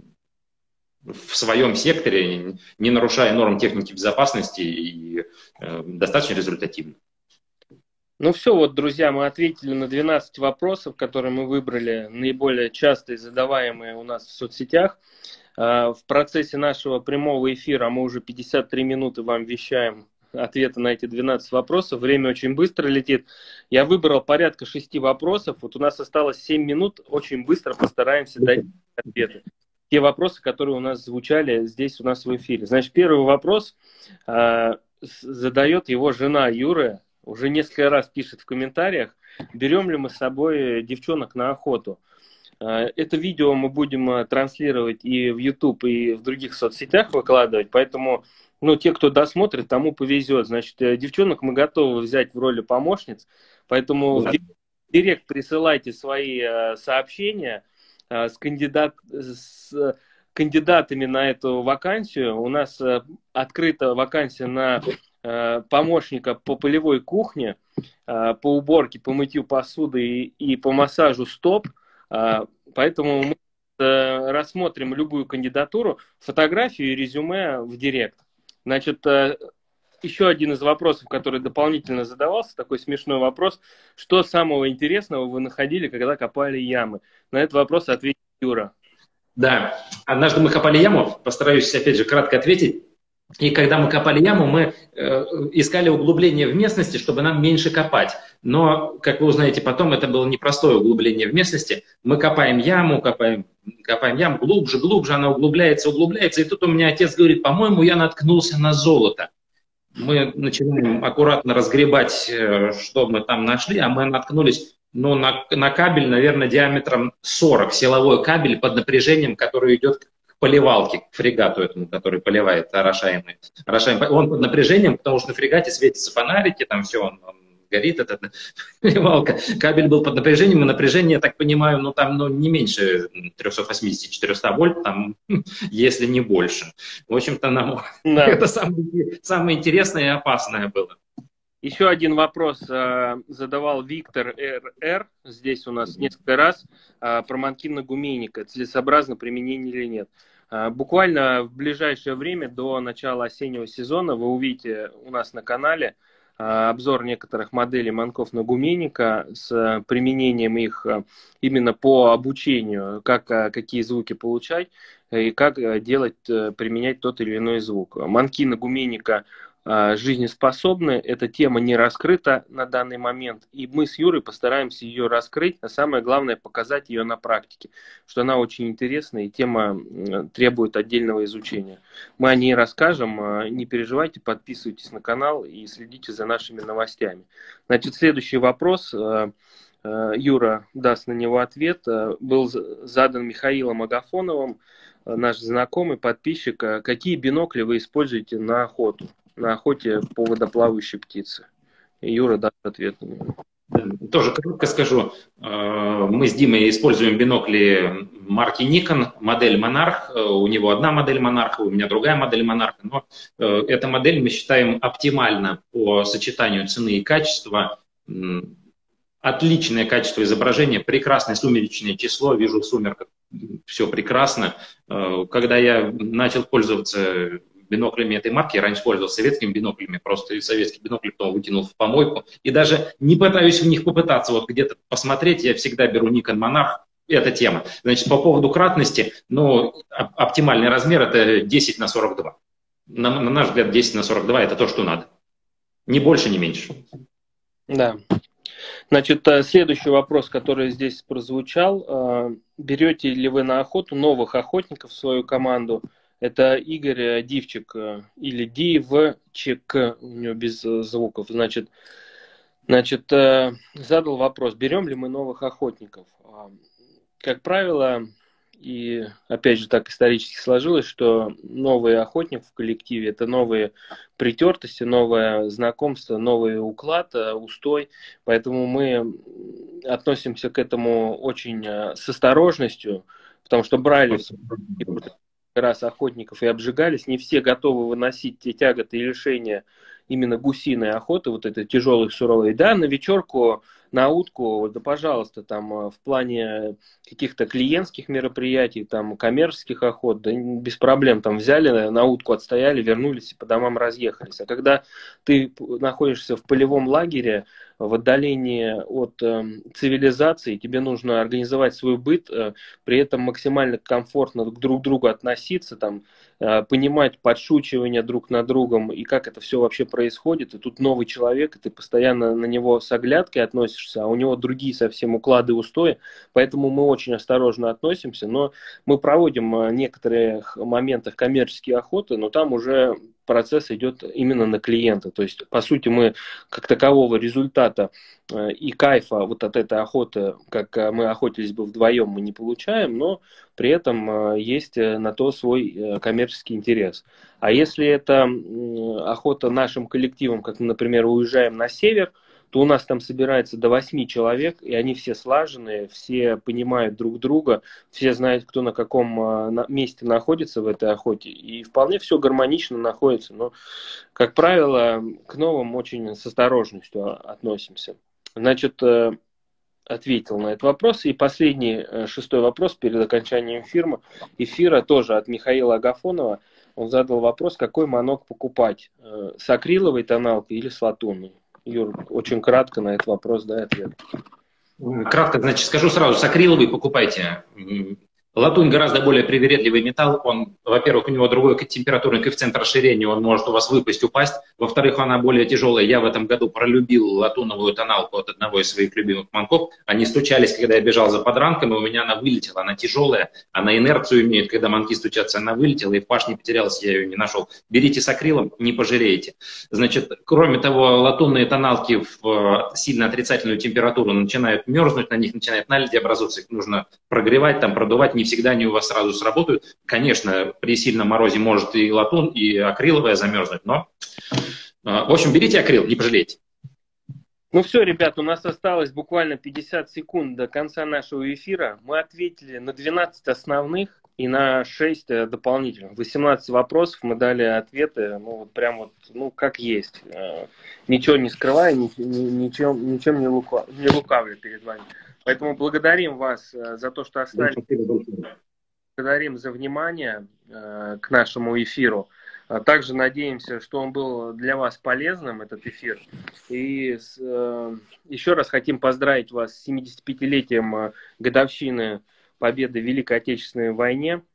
в своем секторе, не нарушая норм техники безопасности, и э, достаточно результативно. Ну все, вот, друзья, мы ответили на двенадцать вопросов, которые мы выбрали, наиболее частые, задаваемые у нас в соцсетях. В процессе нашего прямого эфира мы уже пятьдесят три минуты вам вещаем ответы на эти двенадцать вопросов. Время очень быстро летит. Я выбрал порядка шести вопросов. Вот у нас осталось семь минут. Очень быстро постараемся дать ответы. Те вопросы, которые у нас звучали здесь у нас в эфире. Значит, первый вопрос э, задает его жена Юры. Уже несколько раз пишет в комментариях, берем ли мы с собой девчонок на охоту. Э, это видео мы будем транслировать и в YouTube, и в других соцсетях выкладывать. Поэтому, ну, те, кто досмотрит, тому повезет. Значит, девчонок мы готовы взять в роли помощниц. Поэтому да. В директ присылайте свои э, сообщения с, кандидат, с кандидатами на эту вакансию. У нас открыта вакансия на помощника по полевой кухне, по уборке, по мытью посуды и, и по массажу стоп. Поэтому мы рассмотрим любую кандидатуру, фотографию и резюме в директ. Значит, еще один из вопросов, который дополнительно задавался, такой смешной вопрос. Что самого интересного вы находили, когда копали ямы? На этот вопрос ответит Юра. Да, однажды мы копали яму, постараюсь опять же кратко ответить. И когда мы копали яму, мы э, искали углубление в местности, чтобы нам меньше копать. Но, как вы узнаете потом, это было непростое углубление в местности. Мы копаем яму, копаем, копаем яму глубже, глубже, она углубляется, углубляется. И тут у меня отец говорит, по-моему, я наткнулся на золото. мы начинаем аккуратно разгребать, э, что мы там нашли, а мы наткнулись ну, на, на кабель, наверное, диаметром сорок, силовой кабель под напряжением, который идет к поливалке, к фрегату этому, который поливает орошаемый. орошаемый. Он под напряжением, потому что на фрегате светятся фонарики, там все, он, он горит, эта поливалка. Кабель был под напряжением, и напряжение, я так понимаю, ну, там ну, не меньше триста восемьдесят - четыреста вольт, там, если не больше. В общем-то, нам да. это самое, самое интересное и опасное было. Еще один вопрос э, задавал Виктор эр эр, здесь у нас несколько раз, э, про манкина гумейника, целесообразно применение или нет. Э, буквально в ближайшее время, до начала осеннего сезона, вы увидите у нас на канале э, обзор некоторых моделей манков на гумейника с применением их э, именно по обучению, как, э, какие звуки получать и как э, делать, э, применять тот или иной звук. Манкина гумейника жизнеспособны. Эта тема не раскрыта на данный момент, и мы с Юрой постараемся ее раскрыть, а самое главное показать ее на практике, что она очень интересная и тема требует отдельного изучения. Мы о ней расскажем, не переживайте, подписывайтесь на канал и следите за нашими новостями. Значит, следующий вопрос, Юра даст на него ответ, был задан Михаилом Агафоновым, наш знакомый, подписчик. Какие бинокли вы используете на охоту? На охоте по водоплавающей птице. И Юра даст ответ на него. Тоже коротко скажу. Мы с Димой используем бинокли марки Nikon, модель Monarch. У него одна модель Monarch, у меня другая модель Monarch. Но эта модель мы считаем оптимальна по сочетанию цены и качества. Отличное качество изображения, прекрасное сумеречное число, вижу в сумерках, все прекрасно. Когда я начал пользоваться биноклями этой марки, я раньше пользовался советскими биноклями, просто советские бинокли потом выкинул в помойку. И даже не пытаюсь в них попытаться вот где-то посмотреть, я всегда беру Nikon Monarch, эта тема. Значит, по поводу кратности, ну, оптимальный размер это десять на сорок два. На, на наш взгляд, десять на сорок два это то, что надо. Ни больше, ни меньше. Да. Значит, следующий вопрос, который здесь прозвучал. Берете ли вы на охоту новых охотников в свою команду? Это Игорь Дивчик или Дивчик, у него без звуков. Значит, значит, задал вопрос, берем ли мы новых охотников. Как правило, и опять же так исторически сложилось, что новый охотник в коллективе – это новые притертости, новое знакомство, новый уклад, устой. Поэтому мы относимся к этому очень с осторожностью, потому что брали раз охотников и обжигались, не все готовы выносить те тяготы и лишения именно гусиной охоты, вот этой тяжелой, суровой. Да, на вечерку, на утку, да, пожалуйста, там в плане каких-то клиентских мероприятий, там коммерческих охот, да, без проблем, там взяли на утку, отстояли, вернулись и по домам разъехались. А когда ты находишься в полевом лагере, в отдалении от э, цивилизации, тебе нужно организовать свой быт, э, при этом максимально комфортно друг к другу относиться, там, э, понимать подшучивание друг над другом и как это все вообще происходит. И тут новый человек, и ты постоянно на него с оглядкой относишься, а у него другие совсем уклады, устои, поэтому мы очень осторожно относимся, но мы проводим в некоторых моментах коммерческие охоты, но там уже процесс идет именно на клиента. То есть, по сути, мы как такового результата и кайфа вот от этой охоты, как мы охотились бы вдвоем, мы не получаем, но при этом есть на то свой коммерческий интерес. А если это охота нашим коллективом, как мы, например, уезжаем на север, то у нас там собирается до восьми человек, и они все слаженные, все понимают друг друга, все знают, кто на каком месте находится в этой охоте, и вполне все гармонично находится. Но, как правило, к новым очень с осторожностью относимся. Значит, ответил на этот вопрос. И последний, шестой вопрос перед окончанием эфира, эфира тоже от Михаила Агафонова. Он задал вопрос, какой манок покупать, с акриловой тоналкой или с латунной. Юр, очень кратко на этот вопрос дай ответ. Кратко, значит, скажу сразу, с акриловой покупайте. Латунь гораздо более привередливый металл. Он, во-первых, у него другой температурный коэффициент расширения, он может у вас выпасть, упасть. Во-вторых, она более тяжелая. Я в этом году пролюбил латуновую тоналку от одного из своих любимых манков. Они стучались, когда я бежал за подранком, и у меня она вылетела. Она тяжелая, она инерцию имеет, когда манки стучатся, она вылетела, и в паш не потерялась, я ее не нашел. Берите с акрилом, не пожалеете. Значит, кроме того, латунные тоналки в сильно отрицательную температуру начинают мерзнуть, на них начинает наледи образовываться, их нужно прогревать, там, продувать. Не всегда они у вас сразу сработают. Конечно, при сильном морозе может и латун, и акриловая замерзнуть, но, в общем, берите акрил, не пожалеете. Ну все, ребят, у нас осталось буквально пятьдесят секунд до конца нашего эфира. Мы ответили на двенадцать основных и на шесть дополнительных. восемнадцать вопросов, мы дали ответы, ну вот прям вот, ну как есть. Ничего не скрывая, ничем, ничем не, лукав, не лукавлю перед вами. Поэтому благодарим вас за то, что остались. Благодарим за внимание к нашему эфиру. Также надеемся, что он был для вас полезным, этот эфир. И еще раз хотим поздравить вас с семидесятипятилетием годовщины победы в Великой Отечественной войне.